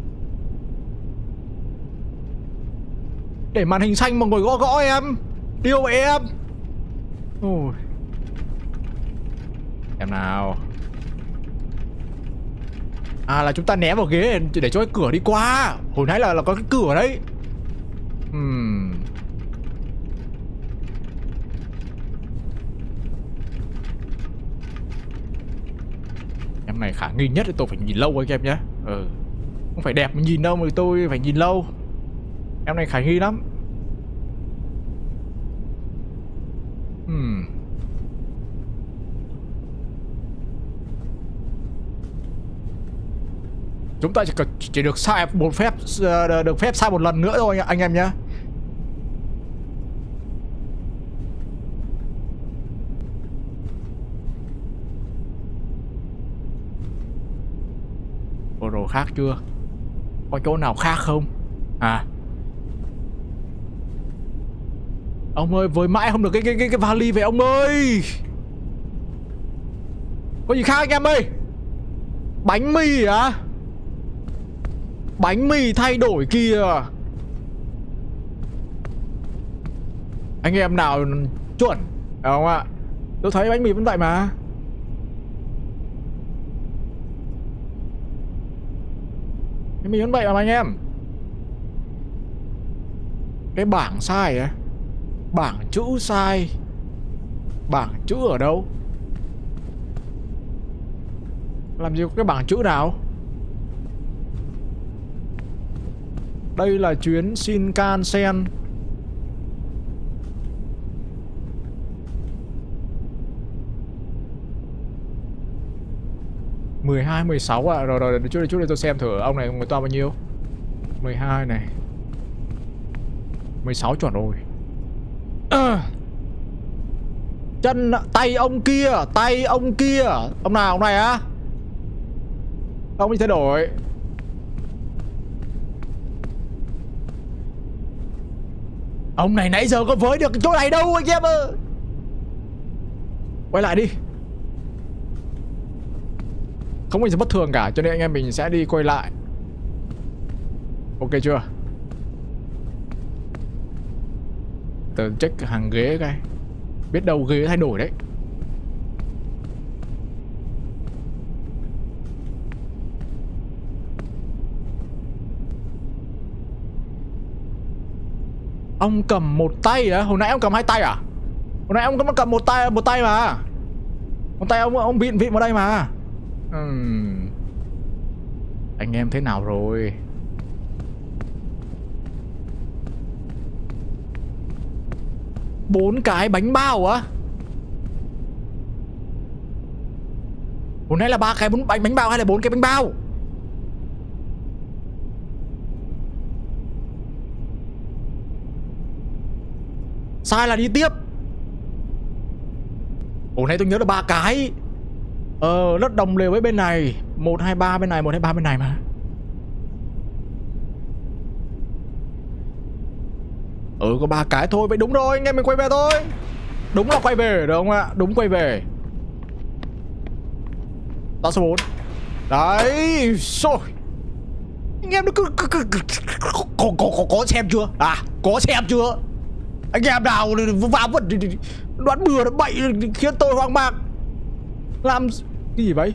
Để màn hình xanh mà ngồi gõ em. Điêu em. Ôi. Em nào. À là chúng ta ném vào ghế để cho cái cửa đi qua. Hồi nãy là có cái cửa đấy. Em này khả nghi nhất thì tôi phải nhìn lâu anh em nhé. Không phải đẹp mà nhìn đâu mà tôi phải nhìn lâu. Em này khả nghi lắm. Chúng ta chỉ được sai một phép, được phép sai một lần nữa thôi anh em nhé. Có đồ khác chưa? Có chỗ nào khác không? À, ông ơi, với mãi không được cái vali về ông ơi. Có gì khác anh em ơi? Bánh mì à? Bánh mì thay đổi kìa. Anh em nào chuẩn phải không ạ? Tôi thấy bánh mì vẫn vậy mà. Bánh mì vẫn vậy mà anh em. Cái bảng sai à? Bảng chữ sai. Bảng chữ ở đâu? Làm gì có cái bảng chữ nào? Đây là chuyến Shinkansen. Mười hai, 16 à? Rồi chút để tôi xem thử ông này người to bao nhiêu. 12 này, 16 chuẩn rồi. Chân, tay ông kia. Tay ông kia. Ông nào, ông này á? Ông đi thay đổi. Ông này nãy giờ có với được chỗ này đâu anh em ơi. Quay lại đi. Không có gì bất thường cả, cho nên anh em mình sẽ đi quay lại. Ok chưa? Tớ check hàng ghế cái. Biết đâu ghế thay đổi đấy. Ông cầm một tay á? Hồi nãy ông cầm hai tay à? Hồi nãy ông cầm một tay mà. Một tay ông vịn vào đây mà. Anh em thế nào rồi? Bốn cái bánh bao á? Hồi nãy là 3 cái bánh bao hay là 4 cái bánh bao? Sai là đi tiếp. Hồi nãy tôi nhớ là 3 cái. Rất đồng đều với bên này. 1, 2, 3 bên này, 1, 2, 3 bên này mà. Có 3 cái thôi. Vậy đúng rồi, anh em mình quay về thôi. Đúng là quay về được không ạ? Đúng quay về. Đó số 4. Đấy, rồi. Anh em nó cứ có xem chưa? À, có xem chưa? Anh em nào vào vật đoán bừa nó bậy khiến tôi hoang mang. Làm cái gì vậy?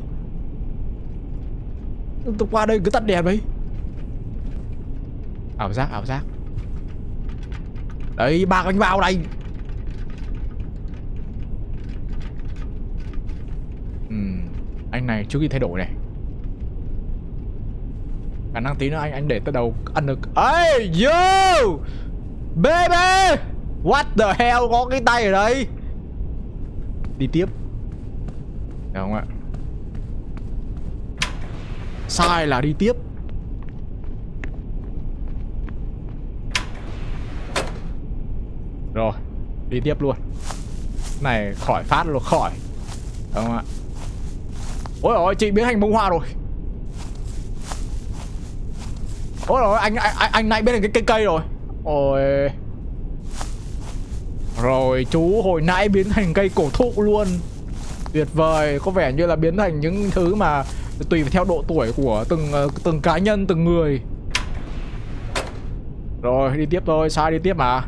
Tôi qua đây cứ tắt đèn vậy. Ảo giác. Đấy, 3 bánh bao này. Anh này trước khi thay đổi này. Khả năng tí nữa anh để tới đầu ăn được. Hey yo baby, what the hell, có cái tay ở đây. Đi tiếp. Được không ạ? Sai là đi tiếp. Rồi, đi tiếp luôn. Này khỏi phát luôn, khỏi. Được không ạ? Ôi ôi, chị biến thành bông hoa rồi. Ôi rồi, anh này biến thành cái cây rồi. Ôi. Rồi, chú hồi nãy biến thành cây cổ thụ luôn. Tuyệt vời, có vẻ như là biến thành những thứ mà tùy theo độ tuổi của từng cá nhân, từng người. Rồi, đi tiếp thôi, sai đi tiếp mà.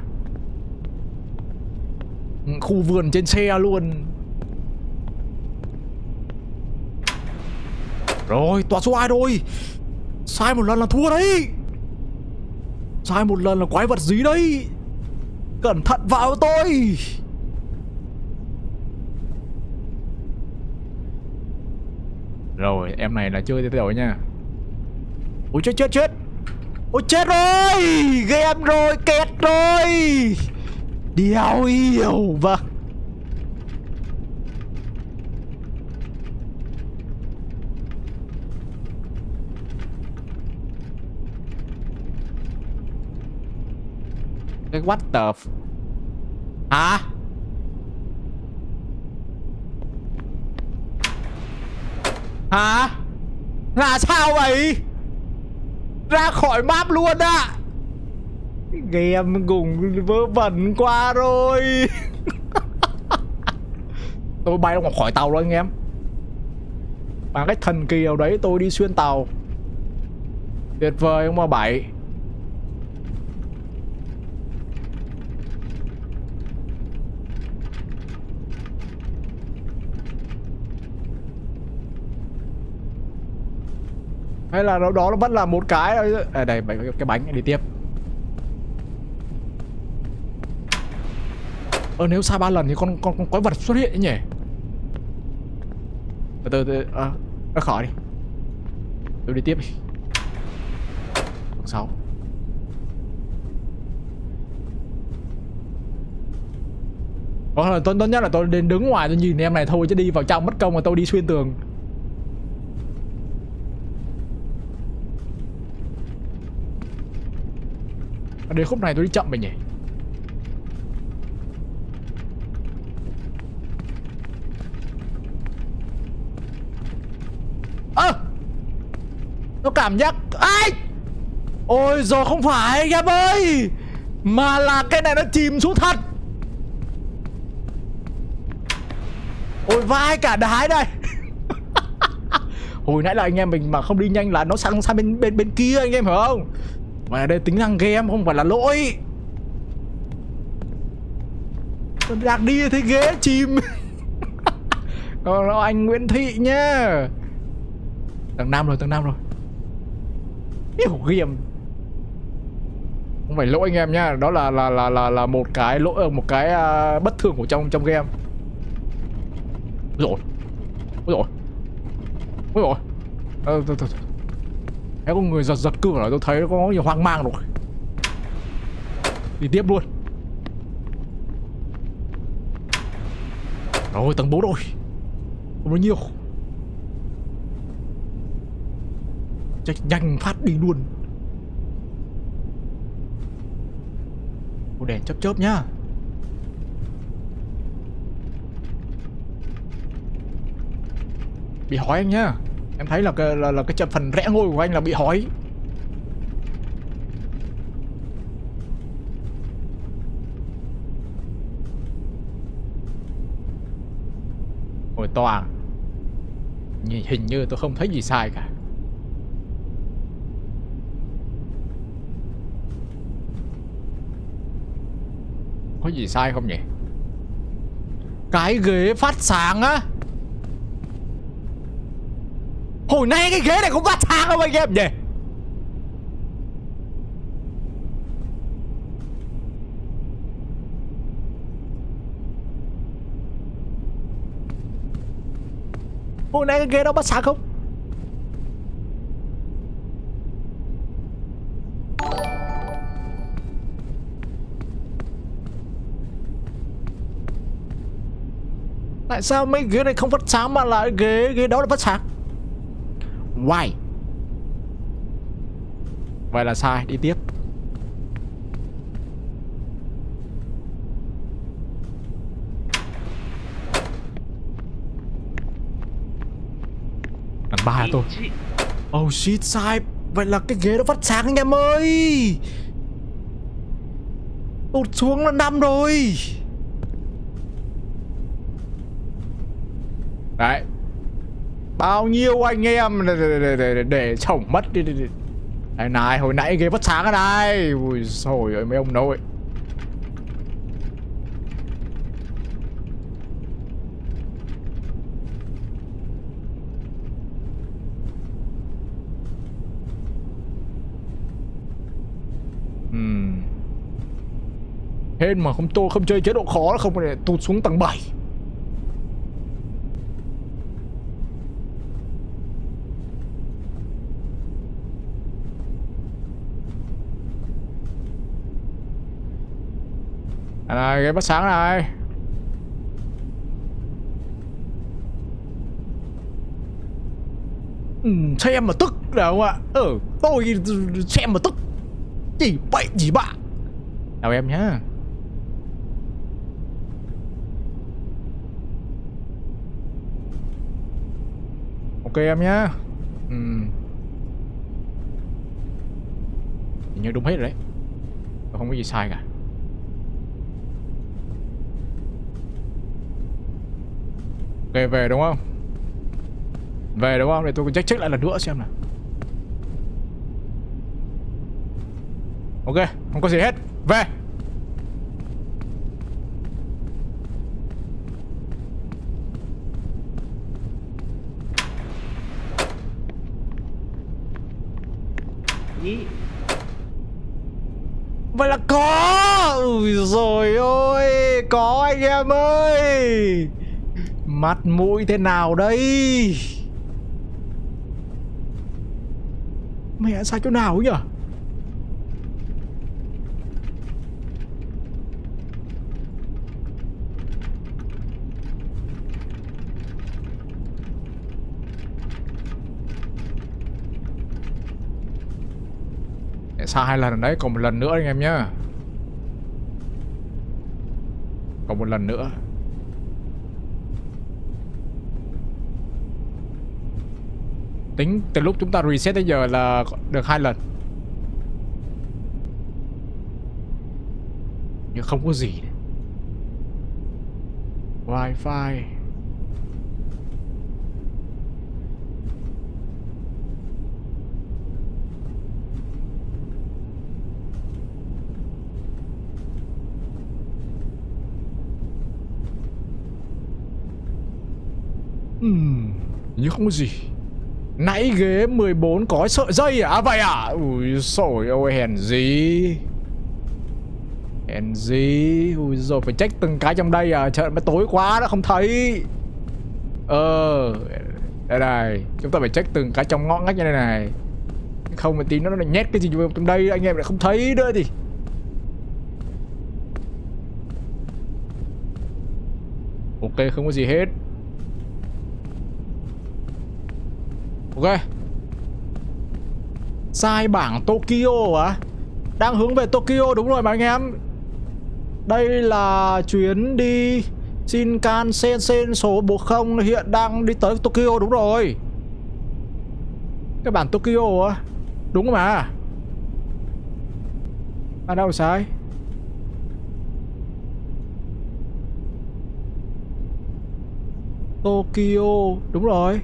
Khu vườn trên xe luôn. Rồi, tọa số 2 rồi. Sai một lần là thua đấy. Sai một lần là quái vật gì đấy. Cẩn thận vào tôi. Rồi, em này là chơi tới rồi nha. Ôi chết. Ôi chết rồi. Game rồi, kẹt rồi. Đéo yêu. Vâng. Cái what the hả? Hả? Là sao vậy? Ra khỏi map luôn á. Game cùng vớ vẩn qua rồi. Tôi bay ra khỏi tàu rồi anh em. Bằng cái thần kỳ nào đấy tôi đi xuyên tàu. Tuyệt vời không mà bảy. Hay là đó nó vẫn là một cái thôi. À đây cái bánh đi tiếp. Nếu sai 3 lần thì con quái vật xuất hiện nhỉ. Từ nó khỏi đi. Tôi đi tiếp đi. Bước 6. Tốt nhất là tôi đến đứng ngoài tôi nhìn em này thôi, chứ đi vào trong mất công mà tôi đi xuyên tường. Đến khúc này tôi đi chậm mình nhỉ. Nó cảm giác ai. Ôi rồi không phải anh em ơi, mà là cái này nó chìm xuống thật. Ôi vai cả đái đây. Hồi nãy là anh em mình mà không đi nhanh là nó sang bên kia anh em hiểu không. Mà ở đây tính năng game không phải là lỗi. Tôi đang đi thấy ghế chìm. Còn nó anh Nguyễn Thị nhá. Tầng 5 rồi. Hiểu game. Không phải lỗi anh em nhá, đó là một cái lỗi, một cái bất thường của trong game. Ôi rồi. Thấy có người giật cửa rồi, tôi thấy nó có nhiều hoang mang rồi. Đi tiếp luôn. Rồi tầng 4 rồi. Không bao nhiêu. Chạy nhanh phát đi luôn. Ô đèn chớp nhá. Bị hói anh nhá. Em thấy là cái phần rẽ ngôi của anh là bị hói. Ôi toàn. Hình như tôi không thấy gì sai cả. Có gì sai không nhỉ? Cái ghế phát sáng á. Hồi nay cái ghế này cũng phát sáng không anh em nhỉ? Hồi nay cái ghế đó phát sáng không? Tại sao mấy ghế này không phát sáng mà là ghế đó là phát sáng? Why? Vậy là sai, đi tiếp. Lần 3 tôi. Oh shit, sai. Vậy là cái ghế đó phát sáng anh em ơi. Tụt xuống là 5 rồi. Đấy. Bao nhiêu anh em để chổng mất đi. Đây này, hồi nãy ghế phát sáng ở đây. Ui xồi ơi mấy ông nội. Hên mà không chơi chế độ khó, không phải tụt xuống tầng 7. Này, cái bắt sáng này. Xem mà tức được không ạ? Tôi xem mà tức. Gì bậy gì bạ. Chào em nhá. Ok em nhá. Hình như đúng hết rồi đấy. Không có gì sai cả. Ok, về đúng không? Về đúng không? Để tôi check lại lần nữa xem nào. Ok, không có gì hết. Về. Vậy là có. Ui giời ơi, có anh em ơi. Mặt mũi thế nào đây? Mẹ sai chỗ nào ấy nhỉ? Sai 2 lần đấy, còn 1 lần nữa anh em nhá. Còn 1 lần nữa. Tính từ lúc chúng ta reset tới giờ là được 2 lần. Nhưng không có gì. Wi-Fi. Nhưng không có gì. Nãy ghế 14 có sợi dây à? À vậy à? Ui xổi ôi, hèn gì. Hèn gì. Ui rồi phải check từng cái trong đây à? Trời, tối quá nó không thấy. Đây này, chúng ta phải check từng cái trong ngõ ngách như thế này. Không mà tí nó nhét cái gì vào trong đây anh em lại không thấy nữa thì. Ok, không có gì hết. Ok. Sai bảng Tokyo à? Đang hướng về Tokyo đúng rồi mà anh em. Đây là chuyến đi Shinkansen số 40 hiện đang đi tới Tokyo đúng rồi. Cái bản Tokyo á. Đúng mà. À đâu sai. Tokyo đúng rồi.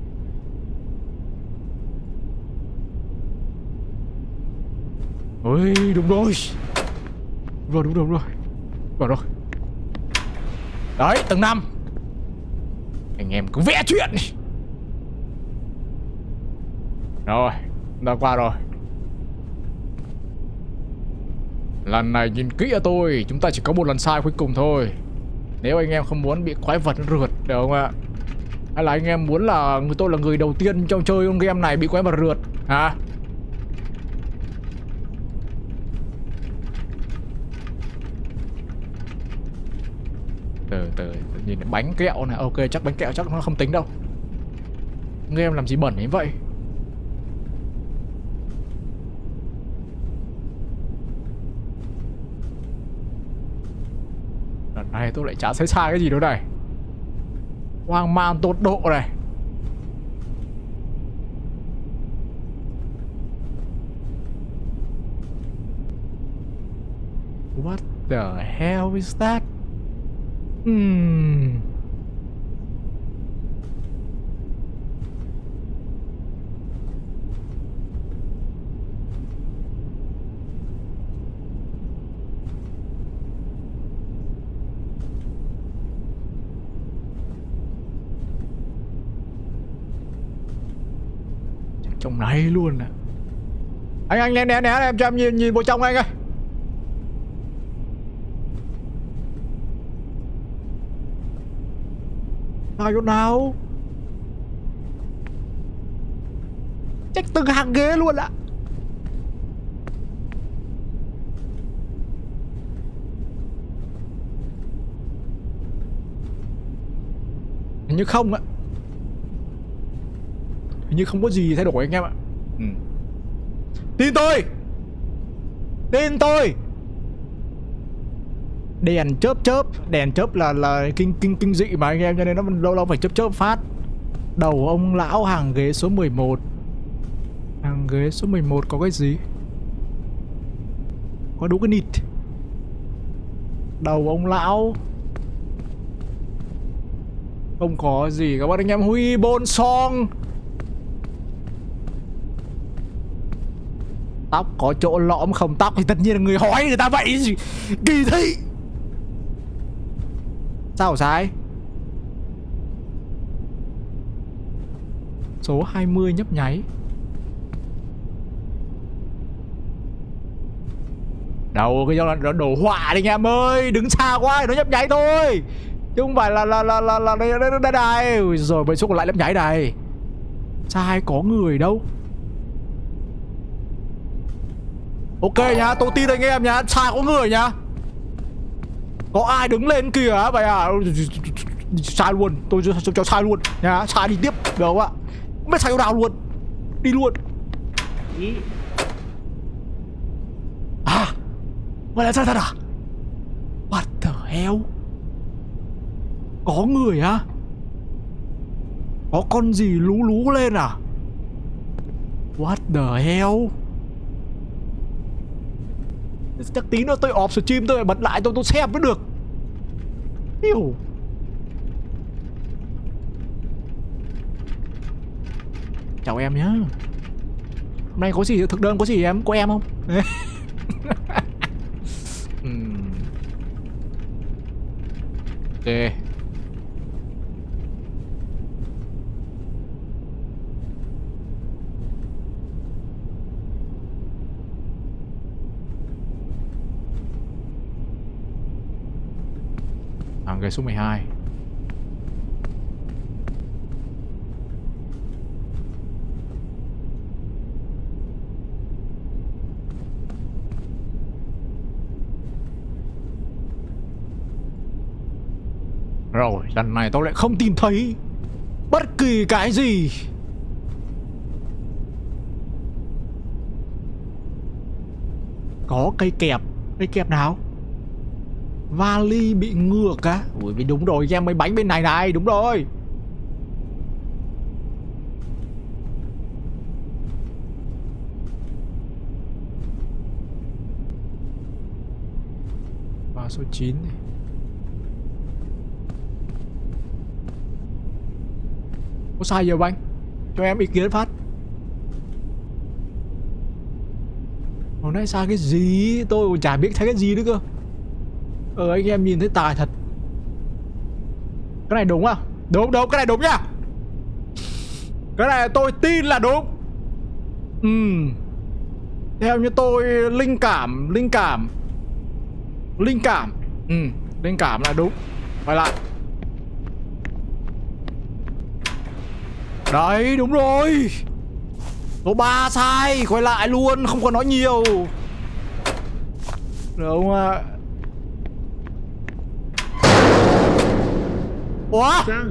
Ôi đúng rồi. Đúng rồi. Rồi. Đấy, tầng 5. Anh em cứ vẽ chuyện. Rồi, đã qua rồi. Lần này nhìn kỹ ở tôi, chúng ta chỉ có 1 lần sai cuối cùng thôi. Nếu anh em không muốn bị quái vật rượt, được không ạ? Hay là anh em muốn là tôi là người đầu tiên trong chơi con game này bị quái vật rượt hả? Từ nhìn bánh kẹo này. Ok, chắc bánh kẹo chắc nó không tính đâu. Game làm gì bẩn như vậy. Lần này tôi lại chả thấy sai cái gì đâu này. Hoang mang tột độ này. What the hell is that? Trong này luôn à. Anh né em cho em nhìn vào trong anh ơi. Vào chỗ nào? Chắc từng hàng ghế luôn ạ. Hình như không ạ. Hình như không có gì thay đổi anh em ạ. Tin tôi. Tin tôi. Đèn chớp. Đèn chớp là kinh dị mà anh em, cho nên nó lâu lâu phải chớp phát. Đầu ông lão hàng ghế số 11. Hàng ghế số 11 có cái gì? Có đúng cái nịt. Đầu ông lão không có gì các bạn anh em. Huy bôn song. Tóc có chỗ lõm không? Tóc thì tất nhiên là người hói người ta vậy. Kỳ thị. Sao sai? Số 20 nhấp nháy. Đâu cái nó đổ họa đi anh em ơi. Đứng xa quá thì nó nhấp nháy thôi, chứ không phải là đây. Rồi bây giờ lại nhấp nháy này. Sai có người đâu. Ok nhá, tôi tin anh em nhá. Sai có người nhá. Có ai đứng lên kìa vậy à? Sai luôn, tôi cho sai luôn nhá. Sai đi tiếp được không ạ? Không biết sai chỗ nào luôn. Đi luôn. À, vậy là sai thật à? What the hell? Có người á? Có con gì lú lú lên à? What the hell? Chắc tí nữa tôi off stream tôi bật lại tôi xem mới được. Hiểu. Chào em nhá. Hôm nay có gì thực đơn, có gì em? Có em không? Ok. Hàng ghế số 12. Rồi, lần này tôi lại không tìm thấy bất kỳ cái gì. Có cây kẹp. Cây kẹp nào? Vali bị ngược á? Ui, đúng rồi, em mấy bánh bên này này, đúng rồi. Và số 9 này. Có sai gì không anh? Cho em ý kiến phát. Hồi nãy sai cái gì? Tôi còn chả biết thấy cái gì nữa cơ. Anh em nhìn thấy tài thật. Cái này đúng à? Đúng, cái này đúng nhá. Cái này tôi tin là đúng. Theo như tôi linh cảm. Linh cảm là đúng. Quay lại. Đấy, đúng rồi. Số 3 sai. Quay lại luôn, không còn nói nhiều. Được không ạ? Ủa?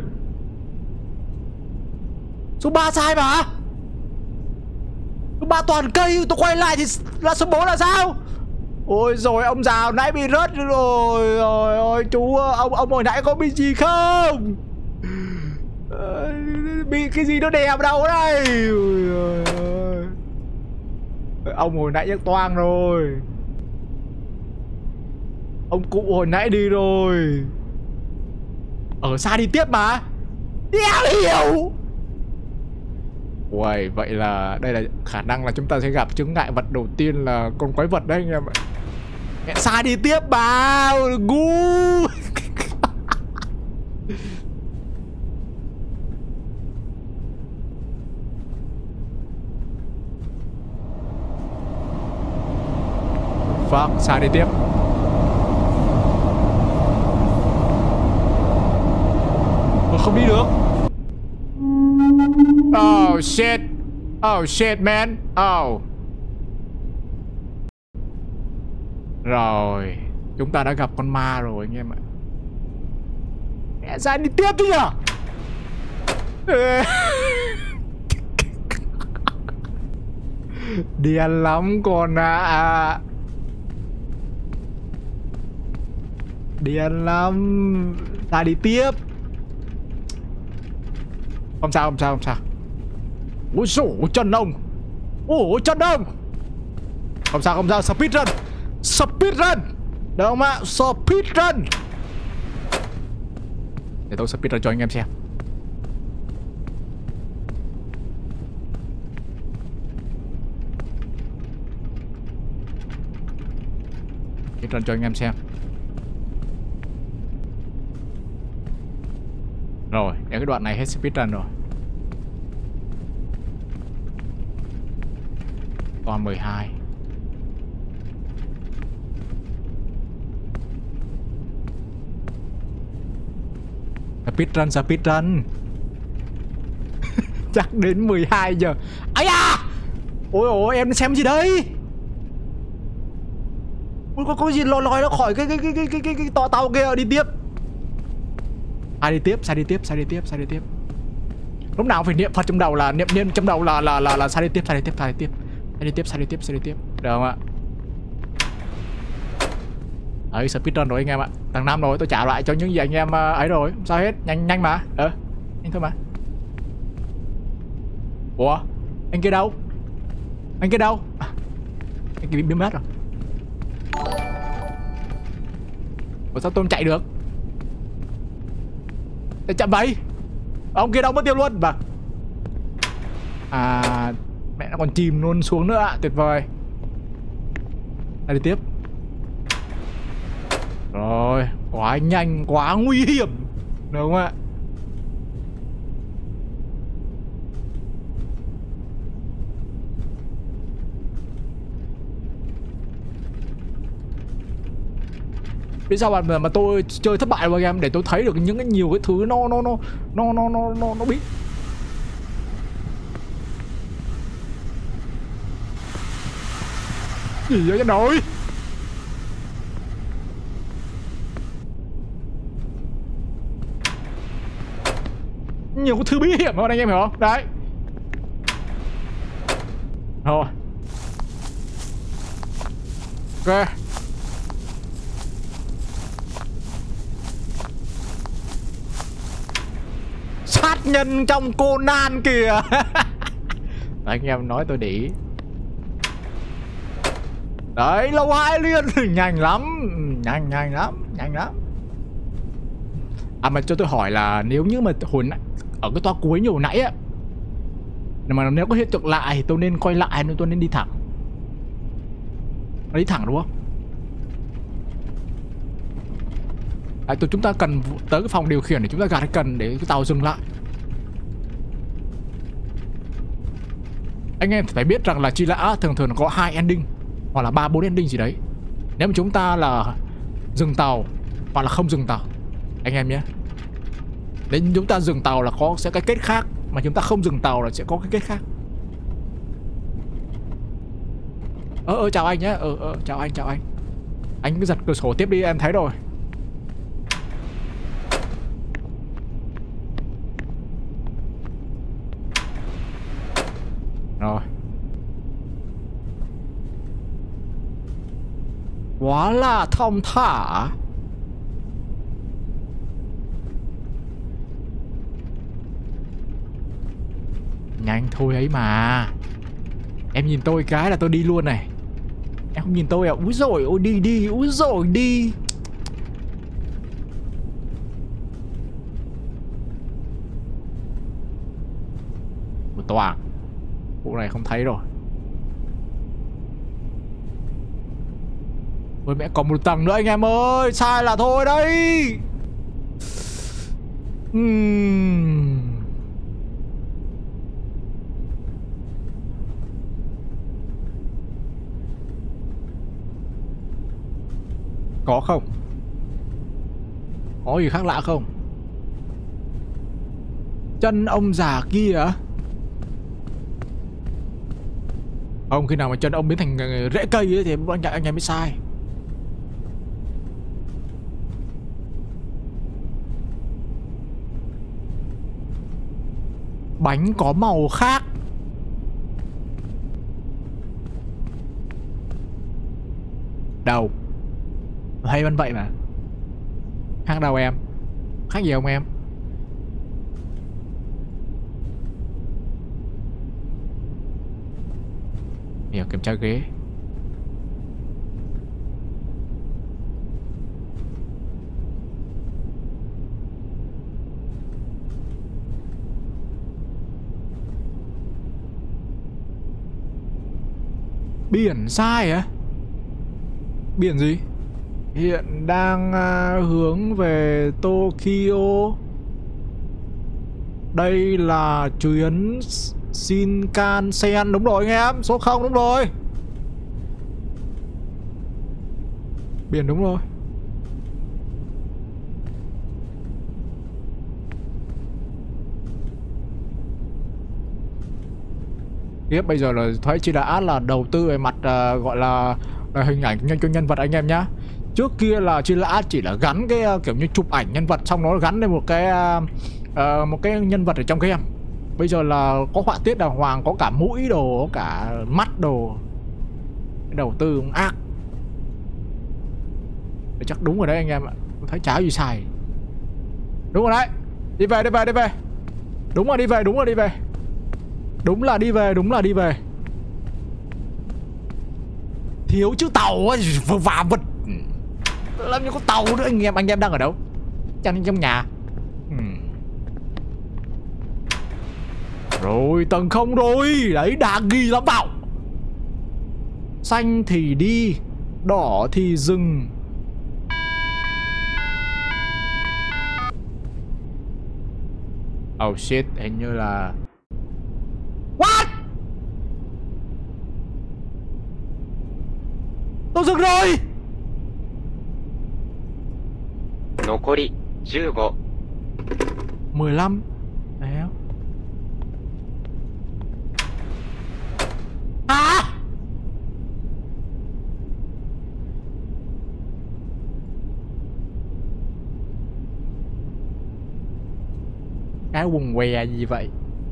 Số 3 sai mà. Số 3 toàn cây. Tôi quay lại thì là số 4 là sao? Ôi rồi ông già hồi nãy bị rớt rồi. Ôi chú, ông hồi nãy có bị gì không? Bị cái gì nó đè vào đầu đây? Ông hồi nãy chắc toang rồi. Ông cụ hồi nãy đi rồi. Ở xa đi tiếp mà. Đéo hiểu. Uầy, vậy là đây là khả năng là chúng ta sẽ gặp chướng ngại vật đầu tiên là con quái vật đấy anh em ạ. Mẹ xa đi tiếp mà. Gu. Fuck, xa đi tiếp. Không đi được. Oh shit. Oh shit man. Oh. Rồi, chúng ta đã gặp con ma rồi anh em ạ. Mẹ ra đi tiếp chứ nhở. Điên lắm con ạ. Điên lắm. Ta đi tiếp. Không sao, không sao, không sao. Ôi dồi chân ông. Ôi chân ông. Không sao, không sao. Speedrun. Speedrun. Được không ạ? Speedrun. Để tôi speedrun cho anh em xem. Speedrun cho anh em xem. Rồi, đến cái đoạn này hết speedrun rồi. Còn 12. Speedrun, speedrun. Chắc đến 12 giờ. Ây da. Ôi ôi, em xem gì đây? Ôi, có gì lòi lòi nó khỏi cái tọ tàu kia. Đi tiếp. Sai đi tiếp, sai đi tiếp, sai đi tiếp, sai đi tiếp. Lúc nào phải niệm Phật trong đầu là niệm trong đầu là sai đi tiếp, sai đi tiếp, sai đi tiếp. Sai đi tiếp, sai đi tiếp, sai đi tiếp. Được không ạ? Đấy, speedrun rồi anh em ạ. Tầng 5 rồi, tôi trả lại cho những gì anh em ấy rồi. Không sao hết, nhanh nhanh mà. Nhanh thôi mà. Ủa? Anh kia đâu? Anh kia đâu? À, anh kia bị biến mất rồi. Ủa sao tôi không chạy được? Để chậm vậy. Ông kia đâu mất tiêu luôn. Vâng. À, mẹ nó còn chìm luôn xuống nữa ạ. Tuyệt vời. Đi tiếp. Rồi, quá nhanh, quá nguy hiểm. Đúng không ạ? Biết sao mà tôi chơi thất bại rồi em, để tôi thấy được những cái nhiều cái thứ nó bị gì vậy nội. Nhiều cái thứ bí hiểm hơn anh em hiểu không? Đấy. Rồi. Ok. Sát nhân trong Conan kìa. Anh em nói tôi để ý. Đấy, lâu 2 liên. Nhanh lắm. Nhanh lắm. Nhanh lắm. À mà cho tôi hỏi là nếu như mà hồi nãy ở cái toa cuối như hồi nãy á, mà nếu có hiện tượng lạ thì tôi nên quay lại nên tôi nên đi thẳng. Nó đi thẳng đúng không? À, chúng ta cần tới cái phòng điều khiển để chúng ta gạt cái cần để cái tàu dừng lại. Anh em phải biết rằng là Chila thường thường có 2 ending hoặc là 3-4 ending gì đấy. Nếu mà chúng ta là dừng tàu hoặc là không dừng tàu anh em nhé. Nếu chúng ta dừng tàu là sẽ cái kết khác, mà chúng ta không dừng tàu là sẽ có cái kết khác. Chào anh nhé. Chào anh. Anh cứ giật cửa sổ tiếp đi, em thấy rồi. Rồi. Quá là thong thả. Nhanh thôi ấy mà. Em nhìn tôi cái là tôi đi luôn này. Em không nhìn tôi à? Úi dồi ôi đi. Úi dồi đi. Một toàn. Vụ này không thấy rồi. Ôi mẹ, còn một tầng nữa anh em ơi. Sai là thôi đấy. Có không? Có gì khác lạ không? Chân ông già kia à? Ông khi nào mà chân ông biến thành rễ cây ấy thì anh em mới sai. Bánh có màu khác. Đâu? Hay vẫn vậy mà. Khác đâu em? Khác gì không em? Hiểu, kiểm tra ghế. Biển sai à? Biển gì? Hiện đang hướng về Tokyo. Đây là chuyến Shinkansen. Đúng rồi anh em, số 0 đúng rồi. Biển đúng rồi. Tiếp bây giờ là thấy chị đã là đầu tư về mặt gọi là hình ảnh cho nhân vật anh em nhá. Trước kia là chị đã chỉ là gắn cái kiểu như chụp ảnh nhân vật xong nó gắn lên một cái nhân vật ở trong game. Bây giờ là có họa tiết đàng hoàng, có cả mũi đồ, có cả mắt đồ. Cái đầu tư cũng ác. Chắc đúng rồi đấy anh em ạ. Thấy chả gì sai. Đúng rồi đấy. Đi về, đi về, đi về. Đúng rồi, đi về, đúng rồi, đi về. Đúng là đi về, đúng là đi về. Thiếu chữ tàu ấy, và vật. Làm như có tàu nữa anh em đang ở đâu? Chẳng trong nhà. Rồi tầng 0 rồi. Đấy đáng ghi lắm vào. Xanh thì đi, đỏ thì dừng. Oh shit, hình như là what? Tôi dừng rồi. 残り15 15. Đấy. À! Cái quần què gì vậy?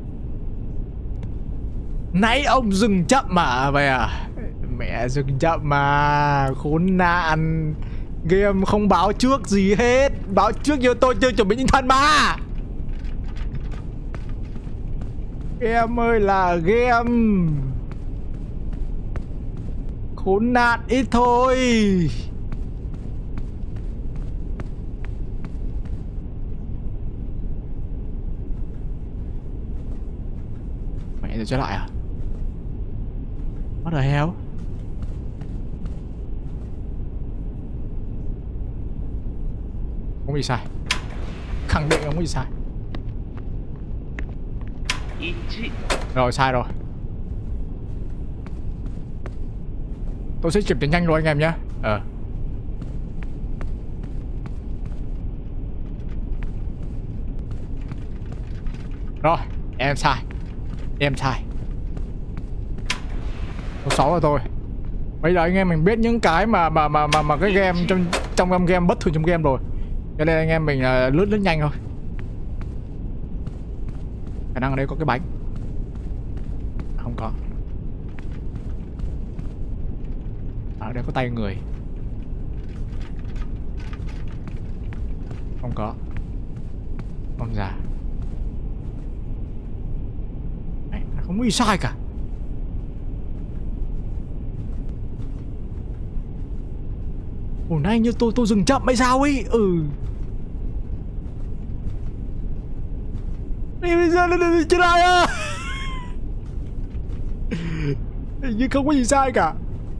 Nãy ông dừng chậm mà vậy à? Mẹ dừng chậm mà. Khốn nạn. Game không báo trước gì hết. Báo trước như tôi chưa chuẩn bị những thân mà. Game ơi là game. Khốn nạn ít thôi. Mẹ rồi trở lại à? What the hell? Không gì sai. Khẳng định không có gì sai. Rồi sai rồi. Tôi sẽ kiểm tra nhanh rồi anh em nhé. Rồi em sai. Em sai. Số 6 rồi tôi. Bây giờ anh em mình biết những cái mà cái game trong game bất thường trong game rồi. Cho nên anh em mình lướt nhanh thôi. Khả năng ở đây có cái bánh. Không có. Ở đây có tay người. Không có. Ông già. Không có gì sai cả. Hồi nay như tôi dừng chậm hay sao ấy. Bây giờ lên trên này à. Hình như không có gì sai cả.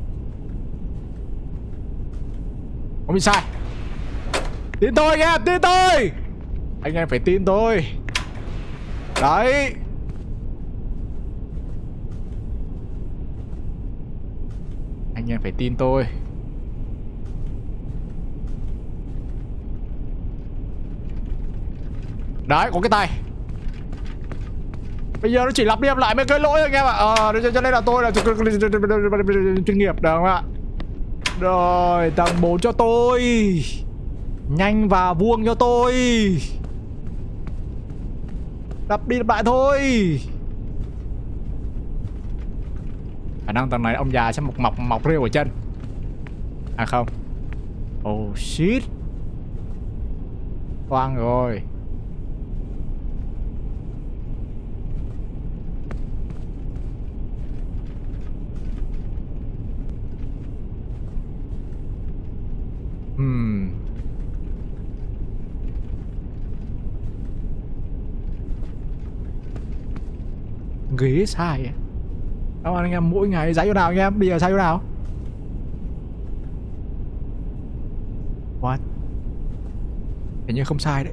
Không bị sai. Tin tôi anh em, tin tôi. Anh em phải tin tôi. Đấy. Anh em phải tin tôi. Đấy, có cái tay. Bây giờ nó chỉ lặp đi lặp lại mấy cái lỗi anh em ạ. Cho nên là tôi là chuyên nghiệp được không ạ? Rồi, tầng 4 cho tôi. Nhanh và vuông cho tôi. Lặp đi lặp lại thôi. Khả năng tầng này ông già sẽ mọc rêu ở chân. À không. Oh shit. Toang rồi. Ghế sai. Đâu anh em, mỗi ngày giấy chỗ nào anh em? Bây giờ sai chỗ nào? What? Hình như không sai đấy.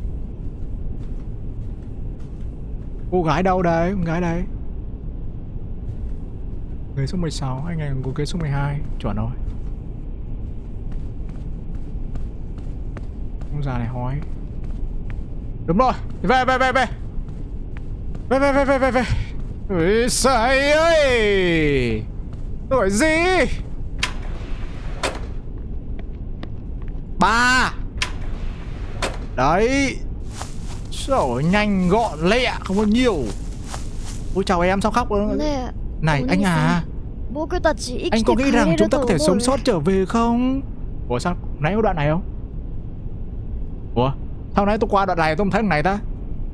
Cô gái đâu đây? Con gái đây. Ghế số 16, anh em có ghế số 12. Chuẩn rồi. Ông già này hói. Đúng rồi. Về. Về. Ôi trời ơi. Tuổi gì? 3. Đấy. Trời, nhanh gọn lẹ, không có nhiều. Ôi chào em, sao khóc? Này anh à, anh có nghĩ rằng chúng ta có thể sống sót trở về không? Ủa sao nãy có đoạn này không? Ủa sao nãy tôi qua đoạn này tôi không thấy thằng này ta?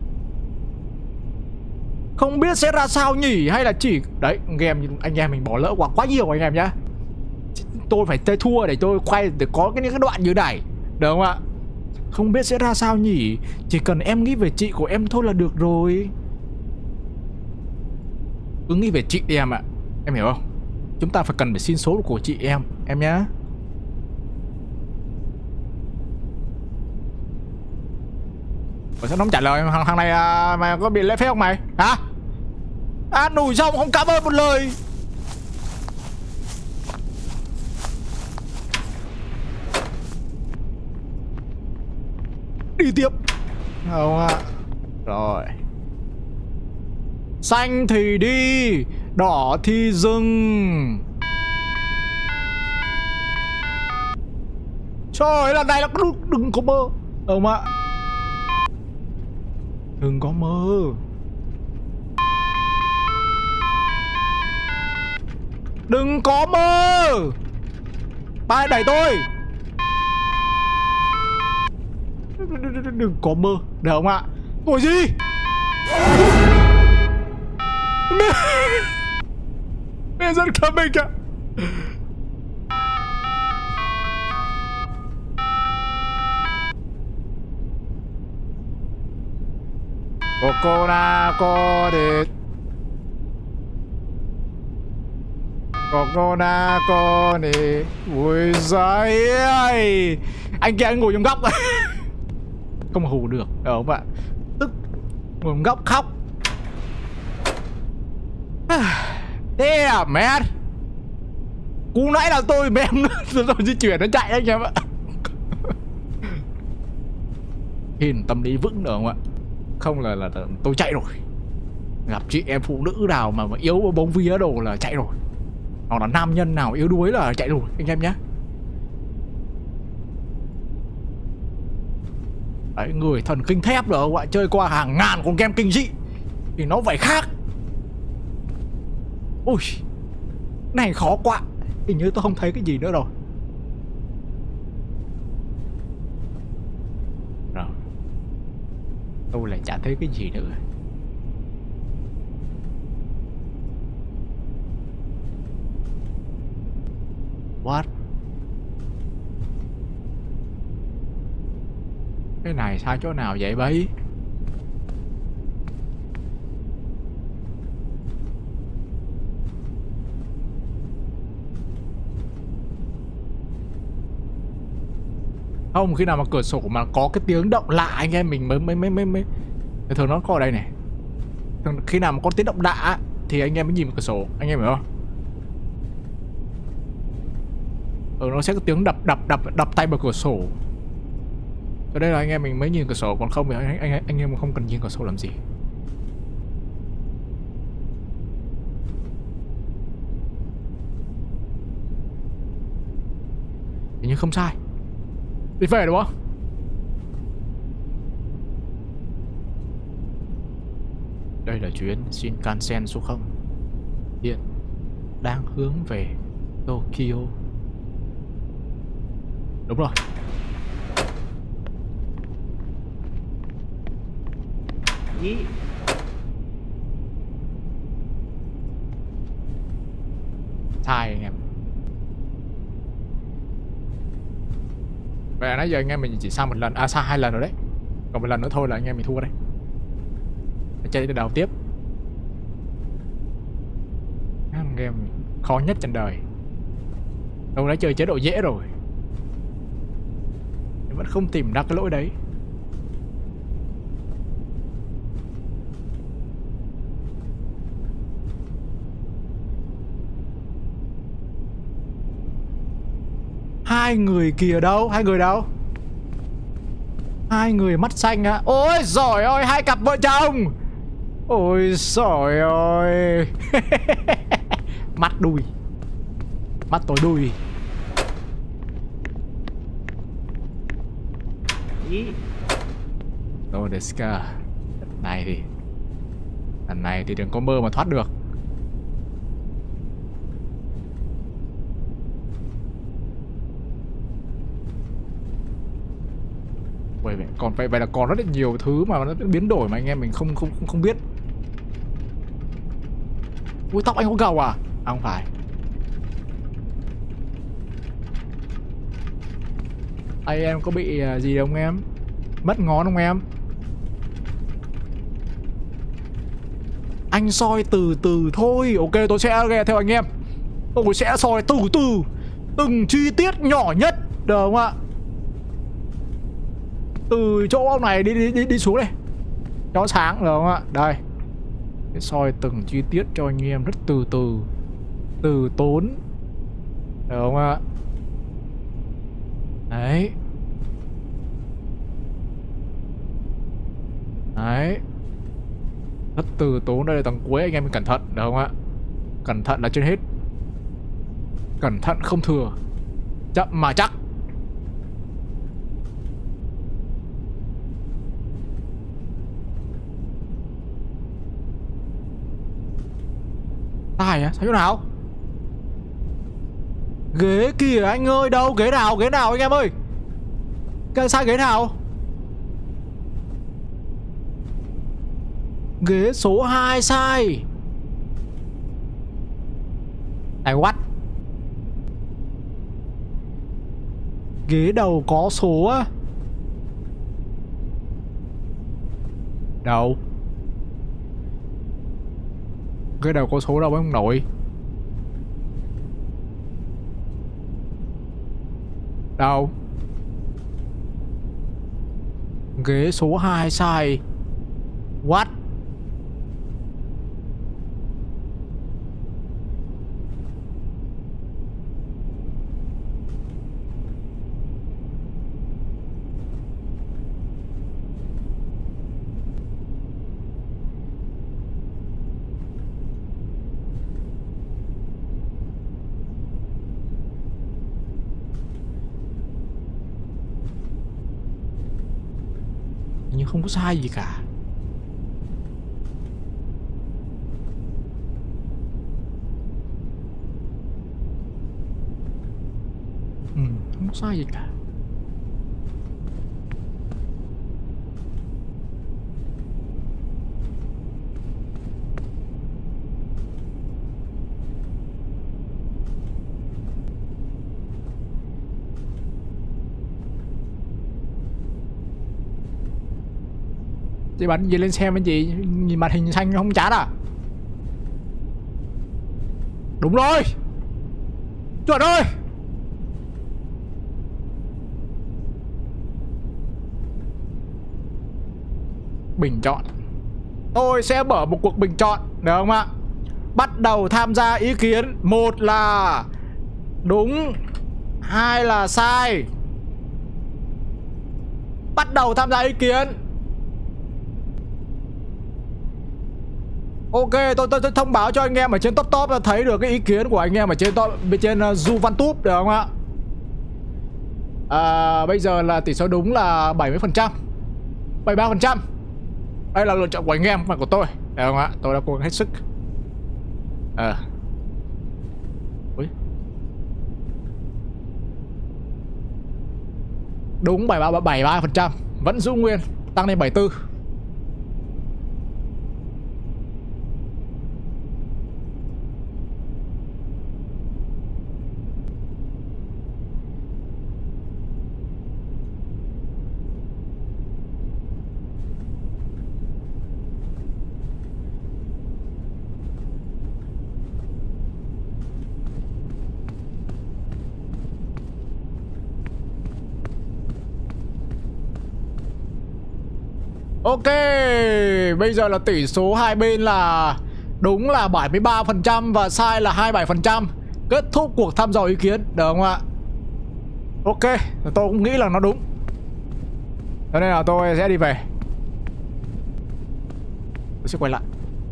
Không biết sẽ ra sao nhỉ? Hay là chỉ... Đấy, game anh em mình bỏ lỡ quá nhiều anh em nhá. Tôi phải chơi thua để tôi quay, để có những cái đoạn như này, được không ạ? Không biết sẽ ra sao nhỉ? Chỉ cần em nghĩ về chị của em thôi là được rồi. Cứ nghĩ về chị đi em ạ. Em hiểu không? Chúng ta cần phải xin số của chị em nhá. Ủa sao nó không trả lời? Thằng này mày có bị lễ phép không mày? Hả? Ăn nủi xong không cảm ơn một lời. Đi tiếp. Không ạ. Rồi. Xanh thì đi, đỏ thì dừng. Trời, lần này là đừng có mơ. Không ạ. Đừng có mơ. Đừng có mơ. Ba đẩy tôi. Đừng có mơ. Được không ạ? Ôi gì? Mẹ rất cảm ơn ạ. Coconut con đi. Ui giời ơi. Anh kia anh ngồi trong góc. Không hù được, được không ạ? Tức ngồi trong góc khóc. Damn man. Cú nãy là tôi mẹ em rồi di chuyển nó chạy anh em ạ. Hiền tâm lý vững được không ạ? Không là tôi chạy rồi. Gặp chị em phụ nữ nào mà yếu bóng vía đồ là chạy rồi. Hoặc là nam nhân nào yếu đuối là chạy rồi anh em nhé. Đấy, người thần kinh thép được không ạ? Chơi qua hàng ngàn con game kinh dị thì nó phải khác. Ui, này khó quá. Hình như tôi không thấy cái gì nữa rồi. Rồi, tôi lại chả thấy cái gì nữa. What? Cái này sai chỗ nào vậy bấy? Không, khi nào mà cửa sổ mà có cái tiếng động lạ anh em mình mới thường nó có ở đây này. Thường khi nào mà có tiếng động lạ thì anh em mới nhìn vào cửa sổ, anh em hiểu không? Nó sẽ có tiếng đập tay vào cửa sổ. Ở đây là anh em mình mới nhìn cửa sổ, còn không thì anh em không cần nhìn cửa sổ làm gì. như không sai. Đi về đúng không? Đây là chuyến Shinkansen số 0. Hiện đang hướng về Tokyo. Đúng rồi. Sai anh em. Vậy nãy giờ anh em mình chỉ sang một lần, sang 2 lần rồi đấy. Còn một lần nữa thôi là anh em mình thua đây. Phải chơi từ đầu tiếp. Game khó nhất trên đời. Ông đã chơi chế độ dễ rồi, nhưng vẫn không tìm ra cái lỗi đấy. Hai người kìa đâu? Hai người đâu? Hai người mắt xanh á. Ôi giỏi ơi, 2 cặp vợ chồng. Ôi giỏi ơi. Mắt đùi. Mắt tối đùi. Đâu Deska. Lần này thì đừng có mơ mà thoát được. Vậy là còn rất là nhiều thứ mà nó biến đổi mà anh em mình không biết. Ui, tóc anh có gầu à? À không phải. Tay em có bị gì không em? Mất ngón không em? Anh soi từ từ thôi. Ok, tôi sẽ nghe theo anh em. Tôi sẽ soi từ từ, từng chi tiết nhỏ nhất, được không ạ? Từ chỗ ông này đi xuống đây cho sáng, được không ạ? Đây, để soi từng chi tiết cho anh em rất từ từ, từ tốn, được không ạ? Đấy. Đấy. Rất từ tốn. Đây là tầng cuối, anh em mình cẩn thận, được không ạ? Cẩn thận là trên hết. Cẩn thận không thừa, chậm mà chắc. Sai á? Sao chỗ nào? Ghế kìa anh ơi. Đâu? Ghế nào? Ghế nào anh em ơi? Sai ghế nào? Ghế số 2 sai. Này what? Ghế đầu có số á? Đâu? Ghế đầu có số đâu ông nội? Đâu? Ghế số 2 sai. What? Nhưng không có sai gì cả. Không có sai gì cả. Chị bắn gì lên xem anh chị? Nhìn màn hình xanh không chán à? Đúng rồi, chuẩn ơi. Bình chọn. Tôi sẽ mở một cuộc bình chọn, được không ạ? Bắt đầu tham gia ý kiến. 1 là đúng, 2 là sai. Bắt đầu tham gia ý kiến. Ok, tôi thông báo cho anh em ở trên top thấy được cái ý kiến của anh em ở trên top, bên trên Du Văn Túp, được không ạ? Bây giờ là tỷ số đúng là 70%, 73%. Đây là lựa chọn của anh em, không phải của tôi, được không ạ? Tôi đã cố gắng hết sức. Ui. Đúng 73%, vẫn giữ nguyên, tăng lên 74. Ok, bây giờ là tỷ số hai bên là đúng là 73% và sai là 27%. Kết thúc cuộc thăm dò ý kiến, được không ạ? Ok, tôi cũng nghĩ là nó đúng. Cho nên là tôi sẽ đi về. Tôi sẽ quay lại.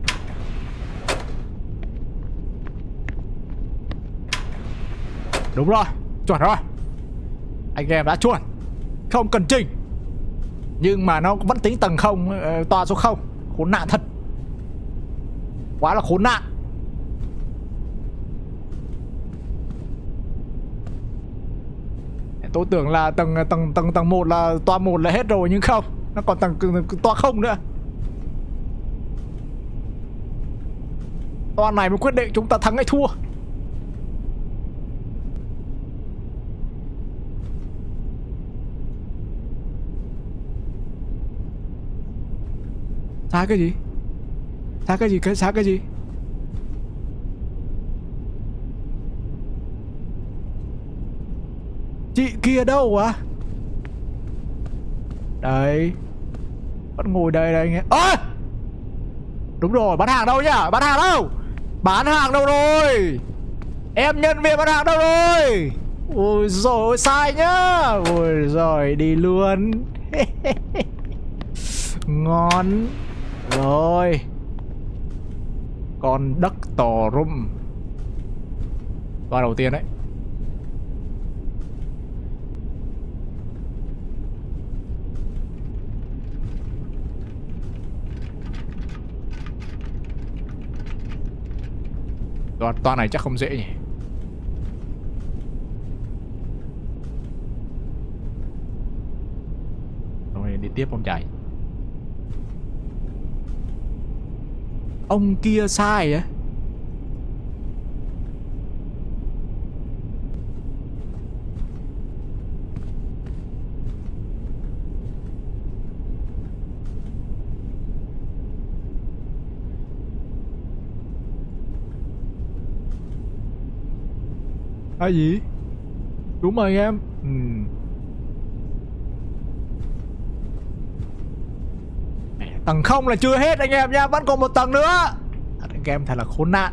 Đúng rồi, chuẩn rồi. Anh em đã chuẩn, không cần chỉnh. Nhưng mà nó vẫn tính tầng không, toa số 0. Khốn nạn thật, quá là khốn nạn. Tôi tưởng là tầng 1 là toa 1 là hết rồi, nhưng không, nó còn toa 0 nữa. Toa này mới quyết định chúng ta thắng hay thua. Sai cái gì? Sai cái gì? Sai cái gì? Chị kia đâu à? Đây, vẫn ngồi đây đây anh em. Ơ! Đúng rồi, bán hàng đâu nhá? Bán hàng đâu? Bán hàng đâu rồi? Em nhân viên bán hàng đâu rồi? Ôi giời, sai nhá. Ôi giời, đi luôn. Ngon. Rồi, con đất tò rum. Toa đầu tiên đấy. Toa này chắc không dễ nhỉ. Rồi đi tiếp ông chạy. Ông kia sai á? Cái gì? Đúng rồi anh em. Tầng 0 là chưa hết anh em nha, vẫn còn một tầng nữa. Anh em thật là khốn nạn.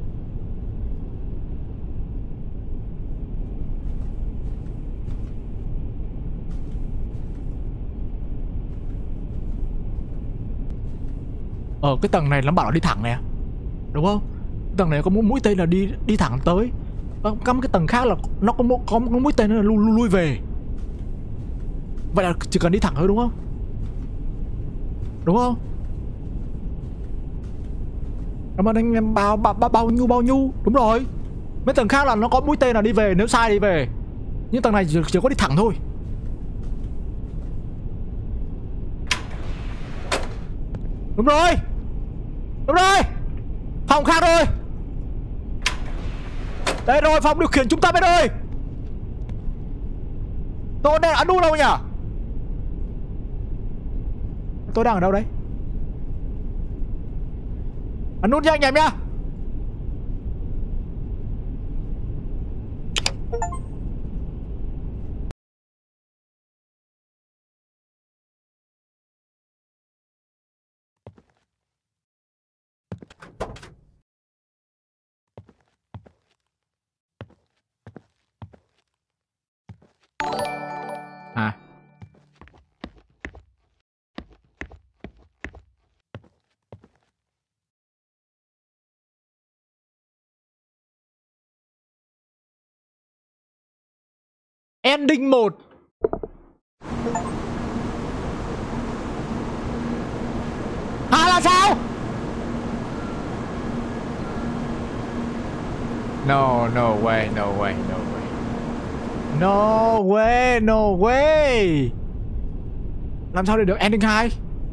Cái tầng này nó bảo là đi thẳng nè, đúng không? Tầng này có mũi tên là đi thẳng tới. Cắm cái tầng khác là nó có mũi tên là lui về. Vậy là chỉ cần đi thẳng thôi đúng không? Đúng không? Cảm ơn anh em bao nhiêu. Đúng rồi. Mấy tầng khác là nó có mũi tên là đi về, nếu sai đi về. Nhưng tầng này chỉ có đi thẳng thôi. Đúng rồi. Đúng rồi. Phòng khác rồi. Đây rồi, phòng điều khiển chúng ta bên đây. Tôi đang ở đâu nhỉ? Tôi đang ở đâu đấy? Ấn nút nha anh em nhá. À, ending 1 Là sao? No, no way, no way, no way. No way, no way. Làm sao để được ending 2?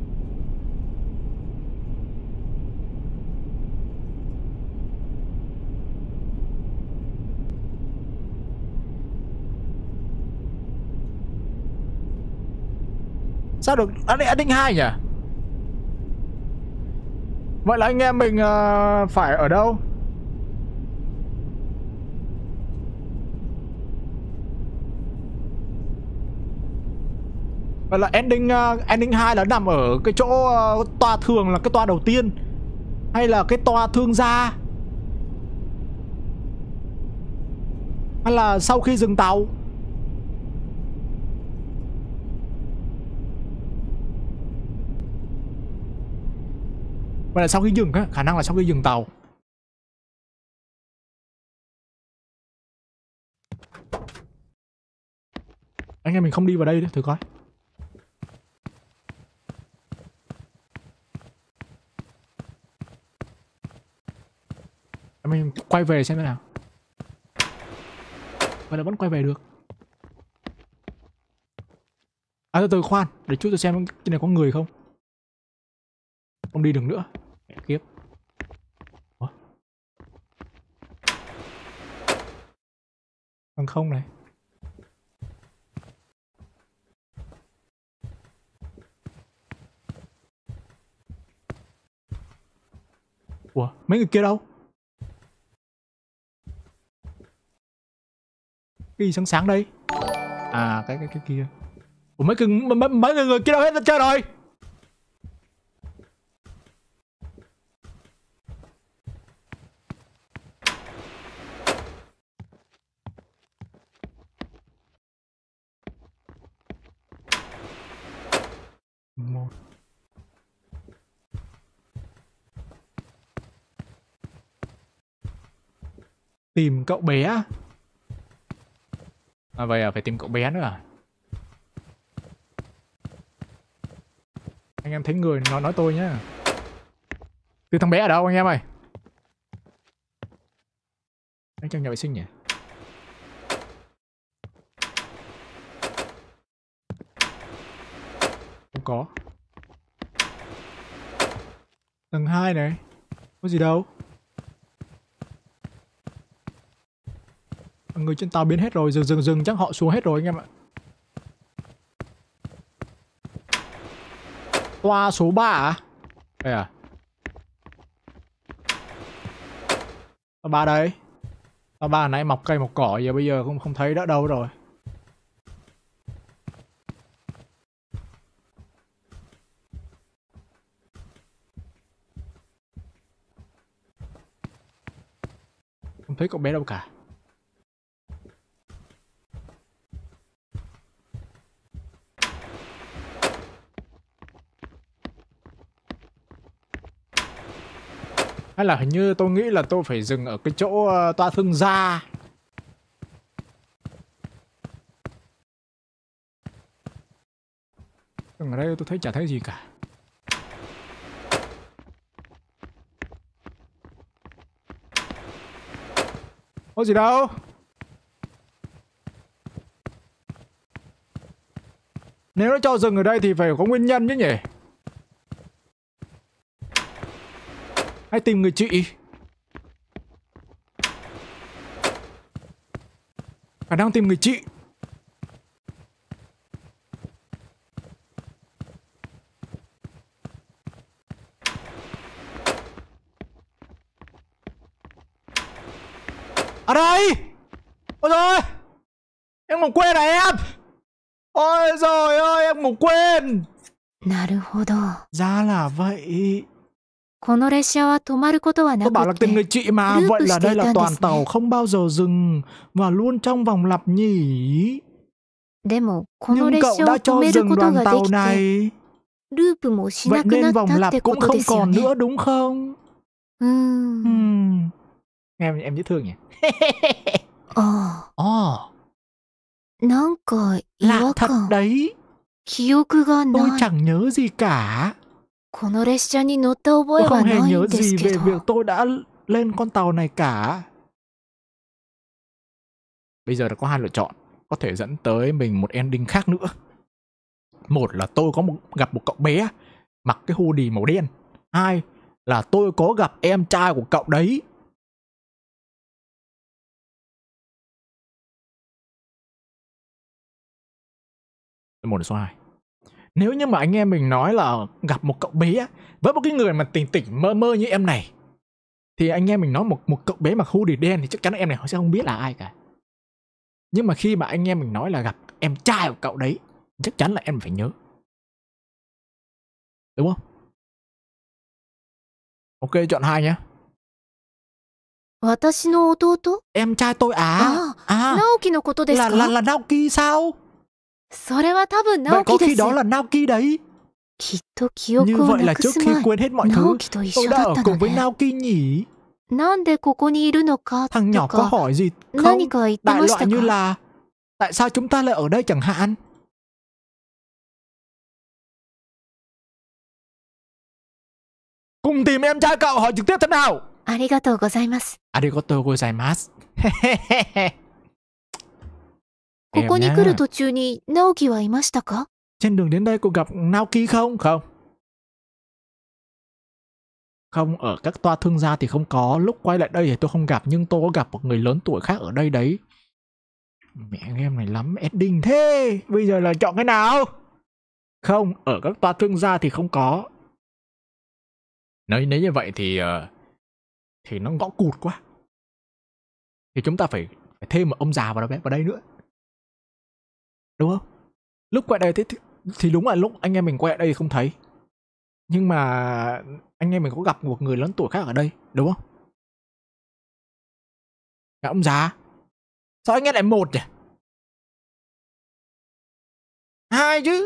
Sao được ending 2 nhỉ? Vậy là anh em mình phải ở đâu? Vậy là ending 2 là nằm ở cái chỗ toa thường là cái toa đầu tiên, hay là cái toa thương gia, hay là sau khi dừng tàu? Vậy là sau khi dừng á, khả năng là sau khi dừng tàu. Anh em mình không đi vào đây đấy, thử coi. Anh mình quay về xem thế nào. Vậy là vẫn quay về được. À từ khoan, để chút tôi xem cái này có người không. Không đi được nữa. Mẹ kiếp. Ủa? Bằng không này. Ủa, mấy người kia đâu? Cái gì sáng sáng đây? À cái kia. Ủa mấy người kia đâu hết trơn rồi? Một. Tìm cậu bé. À vậy à, phải tìm cậu bé nữa à? Anh em thấy người nói tôi nhá. Từ thằng bé ở đâu anh em ơi? Anh trong nhà vệ sinh nhỉ? Không có. Tầng 2 này. Có gì đâu. Người trên tàu biến hết rồi. Dừng chắc họ xuống hết rồi anh em ạ. Toa số 3 à? Đây à? Toa 3 đây. Toa 3 nãy mọc cây mọc cỏ, giờ bây giờ không thấy đã đâu rồi. Không thấy cậu bé đâu cả. Hay là hình như tôi nghĩ là tôi phải dừng ở cái chỗ toa thương gia. Ở đây tôi thấy chả thấy gì cả. Có gì đâu. Nếu nó cho dừng ở đây thì phải có nguyên nhân chứ nhỉ? Hãy tìm người chị. Khả năng tìm người chị. Ở đây. Ôi rồi. Em ngủ quên à em. Ôi rồi ơi em ngủ quên. なるほど。 Ra là vậy. この列車は止まることはな Tôi bảo là く tìm người て、 chị mà. Loop Vậy là đây là state toàn ですね。 tàu không bao giờ dừng. Và luôn trong vòng lặp nhỉ. でもこの Nhưng 列 cậu 車を đã 止 cho める dừng こと đoàn がで tàu きて、 này. ループもし Vậy なくな nên っ vòng たっ lặp てこ cũng と không ですよ còn ね。 nữa đúng không? Em dễ thương nhỉ? ああ、 Ồ, なんか違 lạ 和 thật 感。 đấy. 記憶が Tôi ない。 chẳng nhớ gì cả. この列車に乗った覚 Tôi えは không hề ない nhớ んです gì け về ど。 việc tôi đã lên con tàu này cả. Bây giờ là có hai lựa chọn, có thể dẫn tới mình một ending khác nữa. Một là tôi có gặp một cậu bé mặc cái hoodie màu đen. Hai là tôi có gặp em trai của cậu đấy. Một là số 2. Nếu như mà anh em mình nói là gặp một cậu bé với một cái người mà tỉnh tỉnh mơ mơ như em này, thì anh em mình nói một cậu bé mặc hoodie đen thì chắc chắn là em này họ sẽ không biết là ai cả. Nhưng mà khi mà anh em mình nói là gặp em trai của cậu đấy, chắc chắn là em phải nhớ. Đúng không? Ok, chọn 2 nhé. 私の弟 Em trai tôi à? 直樹のことですか？ là Naoki sao? それは多分 Vậy 直 có 樹で khi す。 đó là Naoki đấy. きっと記 Như 憶を vậy là なく trước す khi 前、 quên hết mọi thứ, 直樹と一 tôi 緒 đã だ ở ったの cùng với ね。 Naoki nhỉ? なんでここにいるのか Thằng と nhỏ có か hỏi gì 何 không? か言って Đại ました loại như か？ là tại sao chúng ta lại ở đây chẳng hạn? Cùng tìm em trai cậu, hỏi trực tiếp thế nào? ありがとうございます。 Arigato gozaimasu. ここに Em 来る nhá. 途中に直樹はいましたか？ Trên đường đến đây cô gặp Naoki không? Không. Không, ở các toa thương gia thì không có. Lúc quay lại đây thì tôi không gặp, nhưng tôi có gặp một người lớn tuổi khác ở đây đấy. Mẹ em này lắm ending thế. Bây giờ là chọn cái nào? Không, ở các toa thương gia thì không có. Nếu như vậy thì nó ngõ cụt quá. Thì chúng ta phải thêm một ông già vào đây nữa. Đúng không? Lúc quay đây thì đúng là lúc anh em mình quay lại đây thì không thấy. Nhưng mà anh em mình có gặp một người lớn tuổi khác ở đây, đúng không? Là ông già. Sao anh em lại 1 nhỉ? 2 chứ.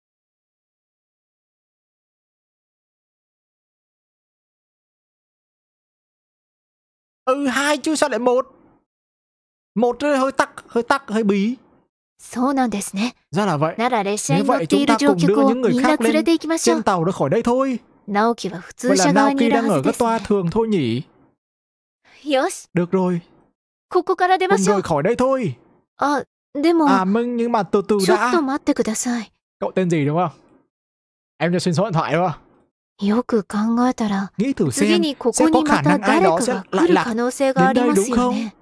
Ừ, 2 chứ sao lại 1? 1 hơi tắc, hơi bí. そうなんですね。 Ra là vậy. なら列車 Nếu に乗っ vậy て chúng いる ta 乗 cùng đưa 客を những người みんな khác 連れ lên て行きましょ trên う。 tàu ra khỏi đây thôi. 直樹は普通 Vậy là 車側に Naoki いる đang は ở ずで các す toa ね。 thường thôi nhỉ? よし、 Được rồi, ここから出ま cùng しょ rời う。 khỏi đây thôi. あ、でも、 Nhưng mà từ từ ちょっと đã. 待ってください。 Cậu tên gì đúng không? Em cho xin số điện thoại đúng không? よく考えたら、 Nghĩ thử 次 xem にこ sẽ こ có に khả また năng ai 誰 đó か sẽ が lại 来る lạc 可能性があ đến り đây ま đúng すよ không? ね。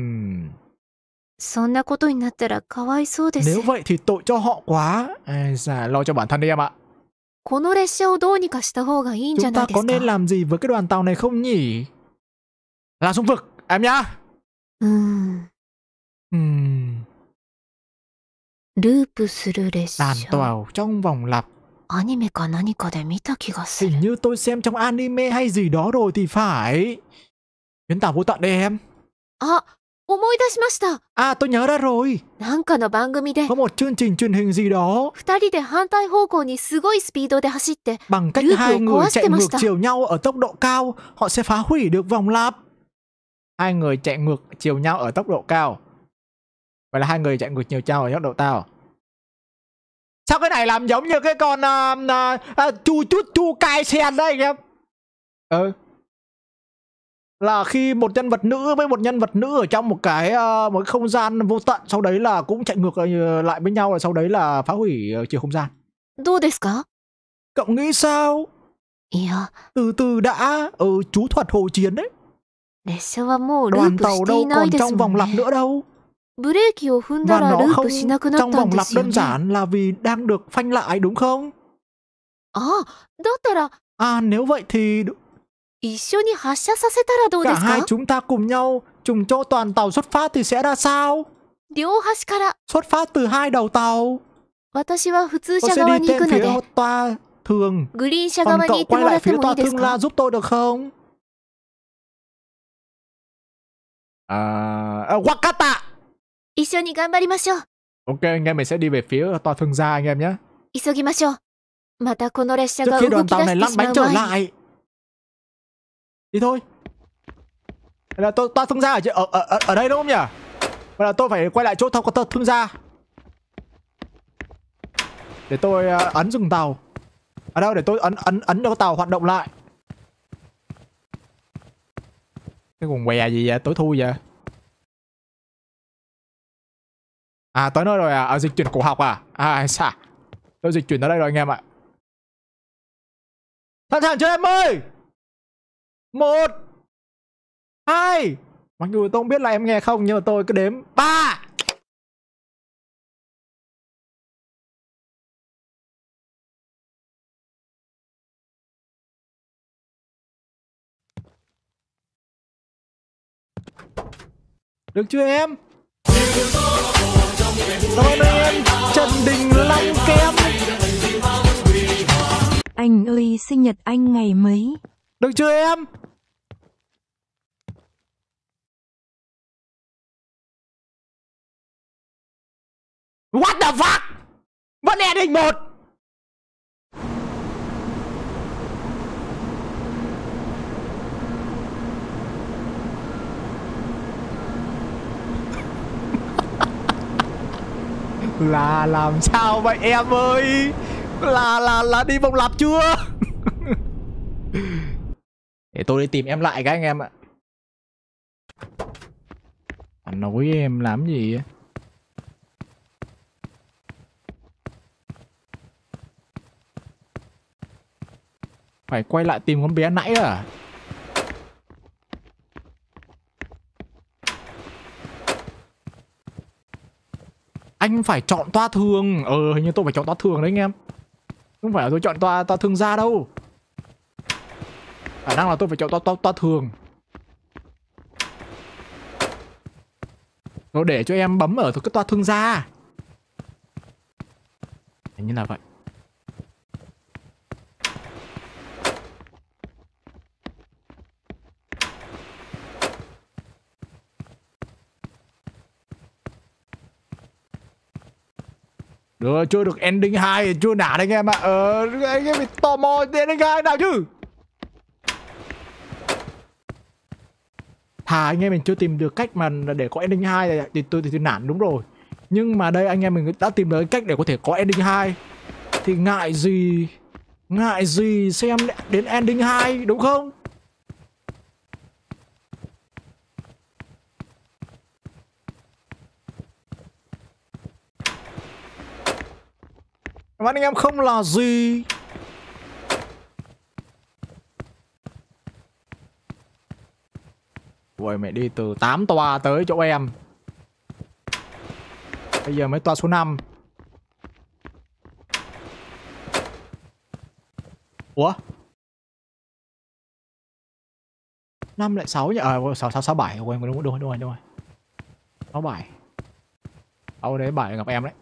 そんなことになったらかわいそうです。 Nếu vậy thì tội cho họ quá. Lo cho bản thân đi em ạ. この列車をどうにかした方がいいんじゃ Chúng な ta いで có す nên か？ làm gì với cái đoàn tàu này không nhỉ? Là xung vực, em nhá. ループする列車。 Đoàn tàu trong vòng lặp. アニメか何かで見た気がする。 Hình như tôi xem trong anime hay gì đó rồi thì phải. Chuyến tàu vô tận đây em. あ、思い出しました。 Tôi nhớ ra rồi. なんかの番組で Có một chương trình truyền hình gì đó 2人で反対方向にすごいスピードで走って bằng cách Lướt hai của người quá chạy tầm ngược masta. chiều nhau ở tốc độ cao, họ sẽ phá hủy được vòng lặp. Hai người chạy ngược chiều nhau ở tốc độ cao. Vậy là hai người chạy ngược chiều nhau ở tốc độ cao. Sao cái này làm giống như cái con chu cai sen đấy anh em? Là khi một nhân vật nữ với một nhân vật nữ ở trong một cái không gian vô tận, sau đấy là cũng chạy ngược lại với nhau, và sau đấy là phá hủy chiều không gian. どうですか？ Cậu nghĩ sao? いや、 Từ từ đã. Chú thuật hồ chiến đấy. 列車はもうルー Đoàn プし tàu てい đâu ない còn です trong も vòng ん lặp ね。 nữa đâu. ブレーキを踏んだ Và ら nó ルー không プしなくなっ trong たん vòng で lặp すよ đơn ね。 giản là vì đang được phanh lại đúng không? あ、だったら Nếu vậy thì 一緒に発車させたらどうで cả す hai か？ chúng ta cùng nhau trùng cho toàn tàu xuất phát thì sẽ ra sao? 両端から。 Xuất phát từ hai đầu tàu. 私は普通 Tôi 車 sẽ 側 đi に行く trên の phía で、 toa thường. グリーン車 Còn 側に cậu 行って quay もら lại って phía もい toa いです thương か？ la giúp tôi được không? Wakata. 一緒に頑張りましょう。 Ok, anh em mình sẽ đi về phía toa thương gia anh em nhé. 急ぎましょう。またこの列車 Trước が khi 動 đoàn き tàu 出 này して lăn しま bánh う trở 前に。 lại. Đi thôi. Đây là toa thương gia ở đây đúng không nhỉ? Vậy là tôi phải quay lại chỗ toa thương gia. Để tôi ấn dừng tàu. Ở đâu để tôi ấn cho tàu hoạt động lại. Cái quần què gì vậy? Tối thui vậy? À tới nơi rồi à? Dịch chuyển cổ học à? À sao? Tôi dịch chuyển tới đây rồi anh em ạ. Sẵn sàng chưa em ơi? 1 2. Mặc dù tôi không biết là em nghe không, nhưng mà tôi cứ đếm 3. Được chưa em? Cảm ơn em Trần Đình Long Kem. Anh ơi, sinh nhật anh ngày mấy? Được chưa em? What the fuck? Vẫn ending 1. Là làm sao vậy em ơi? Là đi vòng lặp chưa? Để tôi đi tìm em lại các anh em ạ. Anh nói em làm gì á? Phải quay lại tìm con bé nãy à? Anh phải chọn toa thường. Hình như tôi phải chọn toa thường đấy anh em. Không phải là tôi chọn toa thường ra đâu. Khả năng là tôi phải chọn toa thường. Rồi để cho em bấm ở cái toa thương gia. Hình như là vậy. Được, chưa được ending 2, chưa nản anh em ạ. Anh em bị tò mò ending 2 nào chứ. Thà anh em mình chưa tìm được cách mà để có ending 2 thì tôi nản đúng rồi. Nhưng mà đây anh em mình đã tìm được cách để có thể có ending 2 thì ngại gì xem đến ending 2 đúng không? Các anh em không là gì. Ôi mẹ đi từ 8 toa tới chỗ em. Bây giờ mới toa số 5. Ủa? 5 lại 6 nhỉ? 6 7. Ôi đúng rồi. 6 7. Đâu đấy 7 gặp em đấy.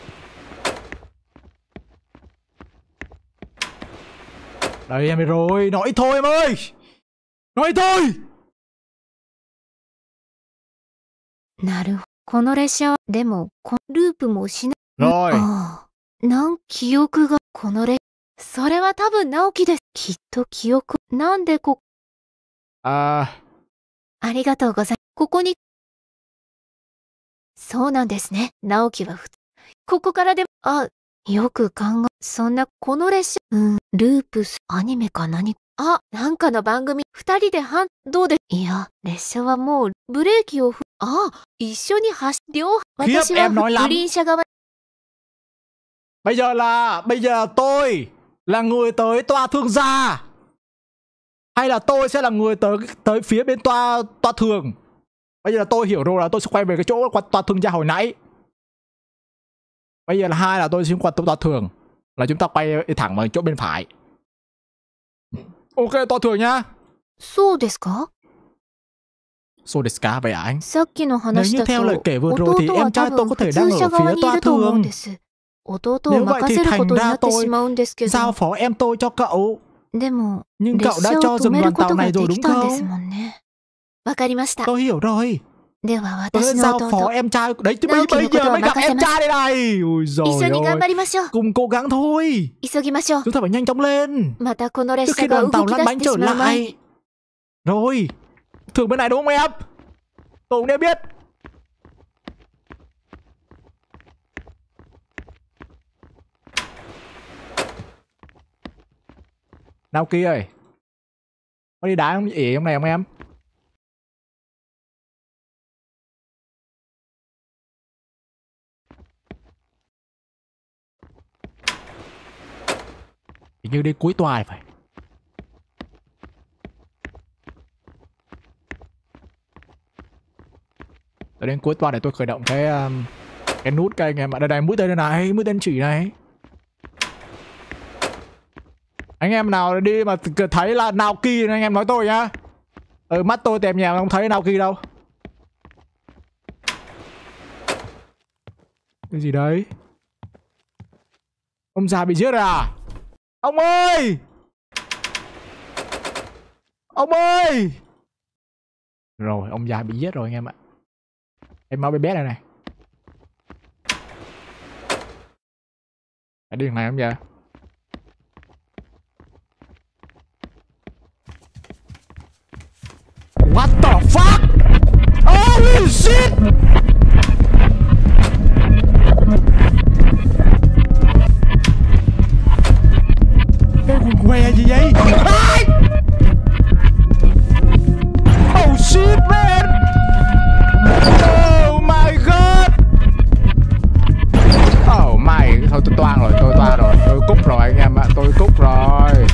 Đây em rồi, nói thôi em ơi. Nói thôi. なるほど。この列車は、でも、ループもしない。 Rồi. ああ、記憶が、この列、それは多分直樹です。きっと記憶、なんでありがとうございます。ここに、そうなんですね。直樹はここからでも、よく考え、そんな、この列車、ループス、アニメか何か。なんかの番組、2人でどうで、いや、列車はもう、ブレーキを一緒に私はグリーン車側。 Bây giờ tôi là người tới toa thương gia hay là tôi sẽ là người tới phía bên toa thường? Bây giờ là tôi hiểu rồi là tôi sẽ quay về cái chỗ toa thương gia hồi nãy. Bây giờ là hai là tôi sẽ qua toa thường, là chúng ta quay thẳng vào chỗ bên phải. Ok, toa thường nhá. そうですか? So desu ka vậy anh? さっきの Nếu 話 như だ theo と lời kể vừa rồi thì 弟 em は trai 多 tôi 分 có thể 普 đang 通 ở 車側 phía にい toa ると思うん thường. です。弟を Nếu vậy 任 thì せるこ thành とに ra なって tôi しまうんですけど。 giao phó em tôi cho cậu. でも、 Nhưng 列 cậu đã 車 cho を止 dừng める đoàn こ tàu とが này で rồi き đúng たんです không? もんね。わかりました。 Tôi hiểu rồi. では Tôi 私 sẽ の giao 弟、 phó em trai. Đấy, bây 直樹の giờ ことは mới gặp 任せ em ます trai đây này. Ôi 一 giời 緒に頑張 ơi. りましょう。 Cùng cố gắng thôi. 急ぎましょう。 Chúng ta phải nhanh chóng lên またこの列 trước 車 khi が đoàn 動 tàu き lăn 出し bánh て trở しまう前 lại. に。 Rồi. Thường bên này đúng không em? Tôi cũng đã biết. Naoki ơi, có đi đá ỉ trong này không em? Hình như đi cuối tòa này phải. Tới đến cuối tòa để tôi khởi động cái nút cây anh em ạ. Đây này, mũi tên này, mũi tên chỉ này. Anh em nào đi mà thấy là Naoki thì anh em nói tôi nhá. Mắt tôi tèm nhèm không thấy Naoki đâu. Cái gì đấy? Ông già bị giết rồi à? Ông ơi! Ông ơi! Rồi, ông già bị giết rồi anh em ạ. Em mau bé này này. Phải đi đường này không vậy? What the fuck? Holy shit! Cái quần què gì vậy? Oh shit man! Oh my god! Oh my, thôi tôi toang rồi, tôi cút rồi anh em ạ, tôi cút rồi.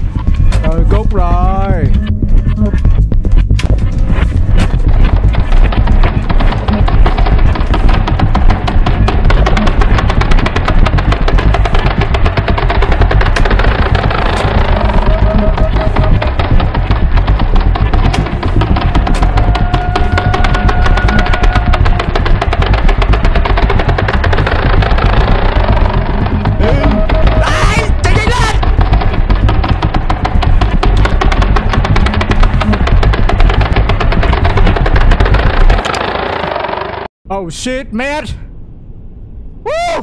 Oh shit man! Woo!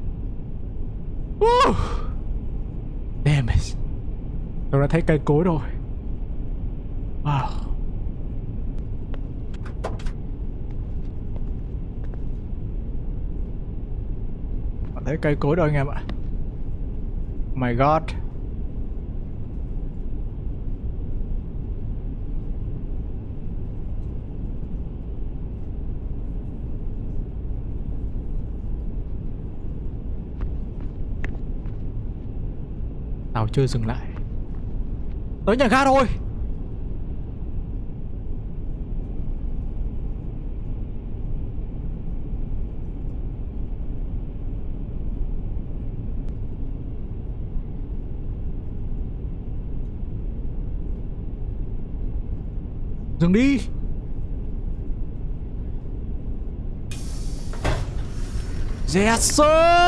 Woo! Damn it! Tôi đã thấy cây cối rồi. Wow. Bạn thấy cây cối rồi anh em ạ. Oh my god. Tàu chưa dừng lại. Tới nhà ga rồi. Dừng đi. Yes sir.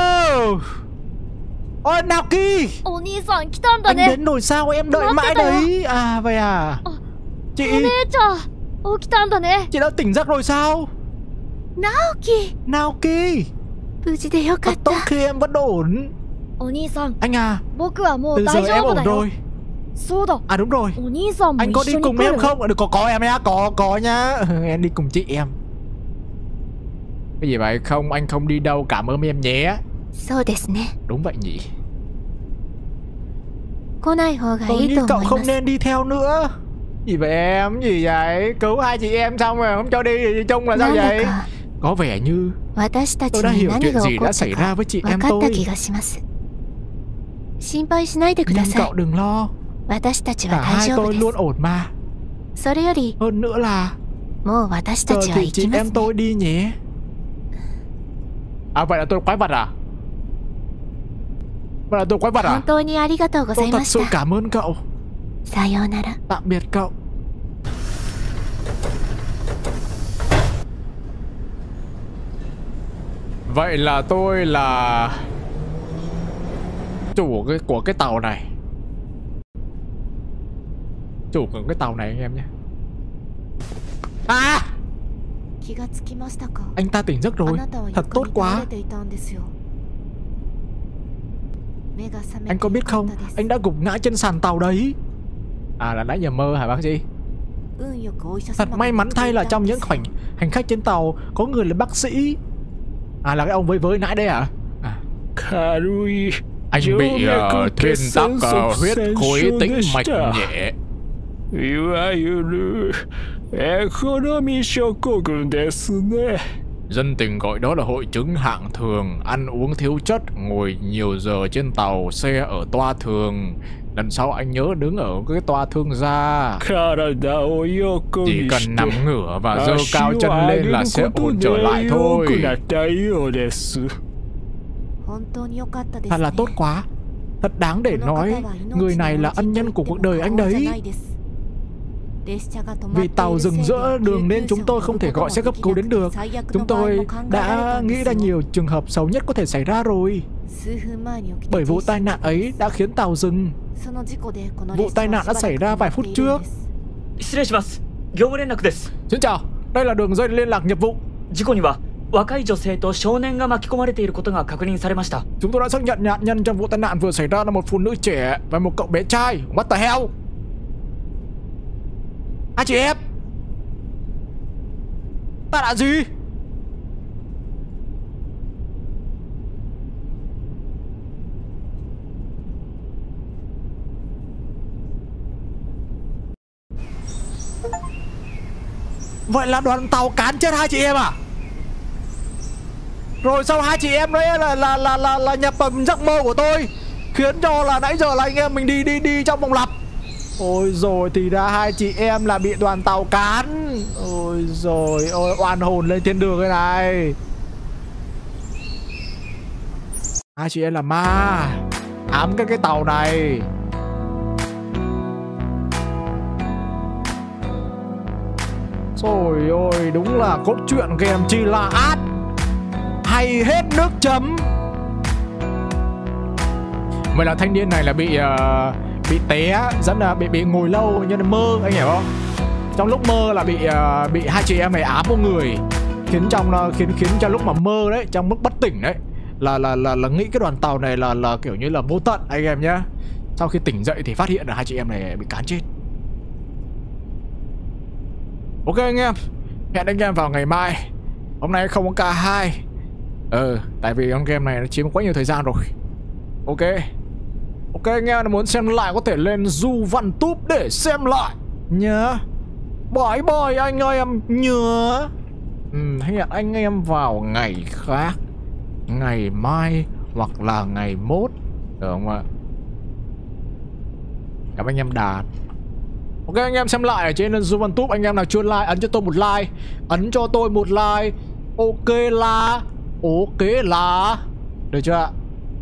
Ôi Naoki! お兄さん来たんだ Anh ね。 đến rồi sao em đợi mãi đấy. À vậy à. お Chị 姉ちゃん起きたんだね。 chị đã tỉnh giấc rồi sao? 直樹 Naoki! 無事でよか Thật っ tốt た。 khi em vẫn ổn. お兄さん Anh à, 僕はもう từ 大 giờ 丈 em 夫 ổn だよ。 rồi. そうだ。 À đúng rồi. お兄さんも Anh 一 có 緒 đi に cùng 来 với る em không? Được có em nhá, có nhá. Em đi cùng chị em. Cái gì vậy? Không, anh không đi đâu, cảm ơn em nhé. そうですね。 Đúng vậy nhỉ. 来ない方が Tôi いい nghĩ と cậu 思い không ます。 nên đi theo nữa. Gì vậy em? Gì vậy? Cứu hai chị em xong rồi không cho đi thì chung là sao なんだ vậy? か Có vẻ như 私たち tôi đã に hiểu 何 chuyện が gì 起こ đã った xảy ra か với chị 分 em かった tôi. 気がします。心配しないでくだ Nhưng さい cậu。đừng lo. 私たち Cả は大 hai 丈夫 tôi で luôn す。 ổn mà. それより Hơn nữa là もう私た giờ ちは thì 行 chị きます em ね。 tôi đi nhé. À vậy là tôi quái vật à? Vậy là tôi quái vật 本 à? 当にありがとうござ Tôi い thật まし sự た。 cảm ơn cậu. さようなら。 Tạm biệt cậu. Vậy là tôi là chủ của cái tàu này. Chủ của cái tàu này anh em nhé. À! 気がつきましたか。 Anh ta tỉnh giấc あ rồi. なたは Thật 床 tốt に倒 quá. れていたんですよ。目が覚め Anh て có よ biết かっ không? たです。 Anh đã gục ngã trên sàn tàu đấy. À là nãy giờ mơ hả bác sĩ? 運よくお医者 Thật 様 may が mắn 来て thay い là たん trong で những すよ。 hành khách trên tàu có người là bác sĩ. À là cái ông với nãy đây à? À. Anh bị thuyên tắc huyết khối tĩnh mạch nhẹ. いわゆるエコノミー症候群ですね。 Dân tình gọi đó là hội chứng hạng thường, ăn uống thiếu chất, ngồi nhiều giờ trên tàu, xe ở toa thường. Lần sau anh nhớ đứng ở cái toa thương gia. Chỉ cần nằm ngửa và giơ cao chân lên là sẽ ổn trở lại thôi. Thật là tốt quá. Thật đáng để nói, người này là ân nhân của cuộc đời anh đấy. Vì tàu dừng giữa đường nên chúng tôi không thể gọi xe cấp cứu đến được. Chúng tôi đã nghĩ ra nhiều trường hợp xấu nhất có thể xảy ra rồi. Bởi vụ tai nạn ấy đã khiến tàu dừng. Vụ tai nạn đã xảy ra vài phút trước. Xin chào, đây là đường dây liên lạc nghiệp vụ. Chúng tôi đã xác nhận nạn nhân trong vụ tai nạn vừa xảy ra là một phụ nữ trẻ và một cậu bé trai. What the hell? Hai chị em, ta đã gì? Vậy là đoàn tàu cán chết hai chị em à? Rồi sau hai chị em đấy là nhập vào giấc mơ của tôi, khiến cho là nãy giờ là anh em mình đi trong vòng lặp. Ôi rồi thì ra hai chị em là bị đoàn tàu cán. Ôi rồi ôi, oan hồn lên thiên đường cái này. Hai chị em là ma ám cái tàu này. Trời ơi, đúng là cốt truyện game chi là át, hay hết nước chấm. Vậy là thanh niên này là bị té dẫn là bị ngồi lâu như là mơ, anh hiểu không? Trong lúc mơ là bị hai chị em này ám một người, khiến cho lúc mà mơ đấy, trong lúc bất tỉnh đấy là nghĩ cái đoàn tàu này là kiểu như là vô tận anh em nhá. Sau khi tỉnh dậy thì phát hiện là hai chị em này bị cán chết. Ok anh em, hẹn anh em vào ngày mai. Hôm nay không có K2. Tại vì con game này nó chiếm quá nhiều thời gian rồi. Ok anh em muốn xem lại có thể lên Du Văn Tube để xem lại nhớ. Bye bye anh em nhớ. Hẹn anh em vào ngày khác, ngày mai hoặc là ngày mốt, được không ạ? Cảm ơn anh em đạt. Ok anh em xem lại ở trên Du Văn Tube. Anh em nào chưa like ấn cho tôi một like. Ấn cho tôi một like. Ok là được chưa ạ?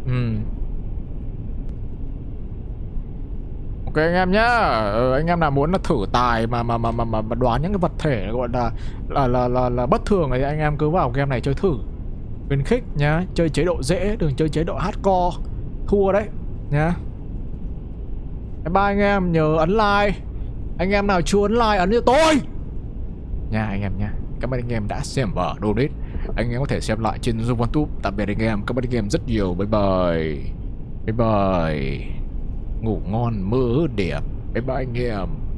Ok anh em nhá. Anh em nào muốn là thử tài mà đoán những cái vật thể gọi là bất thường thì anh em cứ vào game này chơi thử. Khuyến khích nhá, chơi chế độ dễ, đừng chơi chế độ hardcore, thua đấy nhá. Bye anh em, nhớ ấn like. Anh em nào chưa ấn like ấn cho tôi nha anh em nha. Cảm ơn anh em đã xem và donate. Anh em có thể xem lại trên Du Văn Tube. Tạm biệt anh em, cảm ơn anh em rất nhiều. Bye bye. Bye bye. Ngủ ngon mơ đẹp. Bye bye anh em.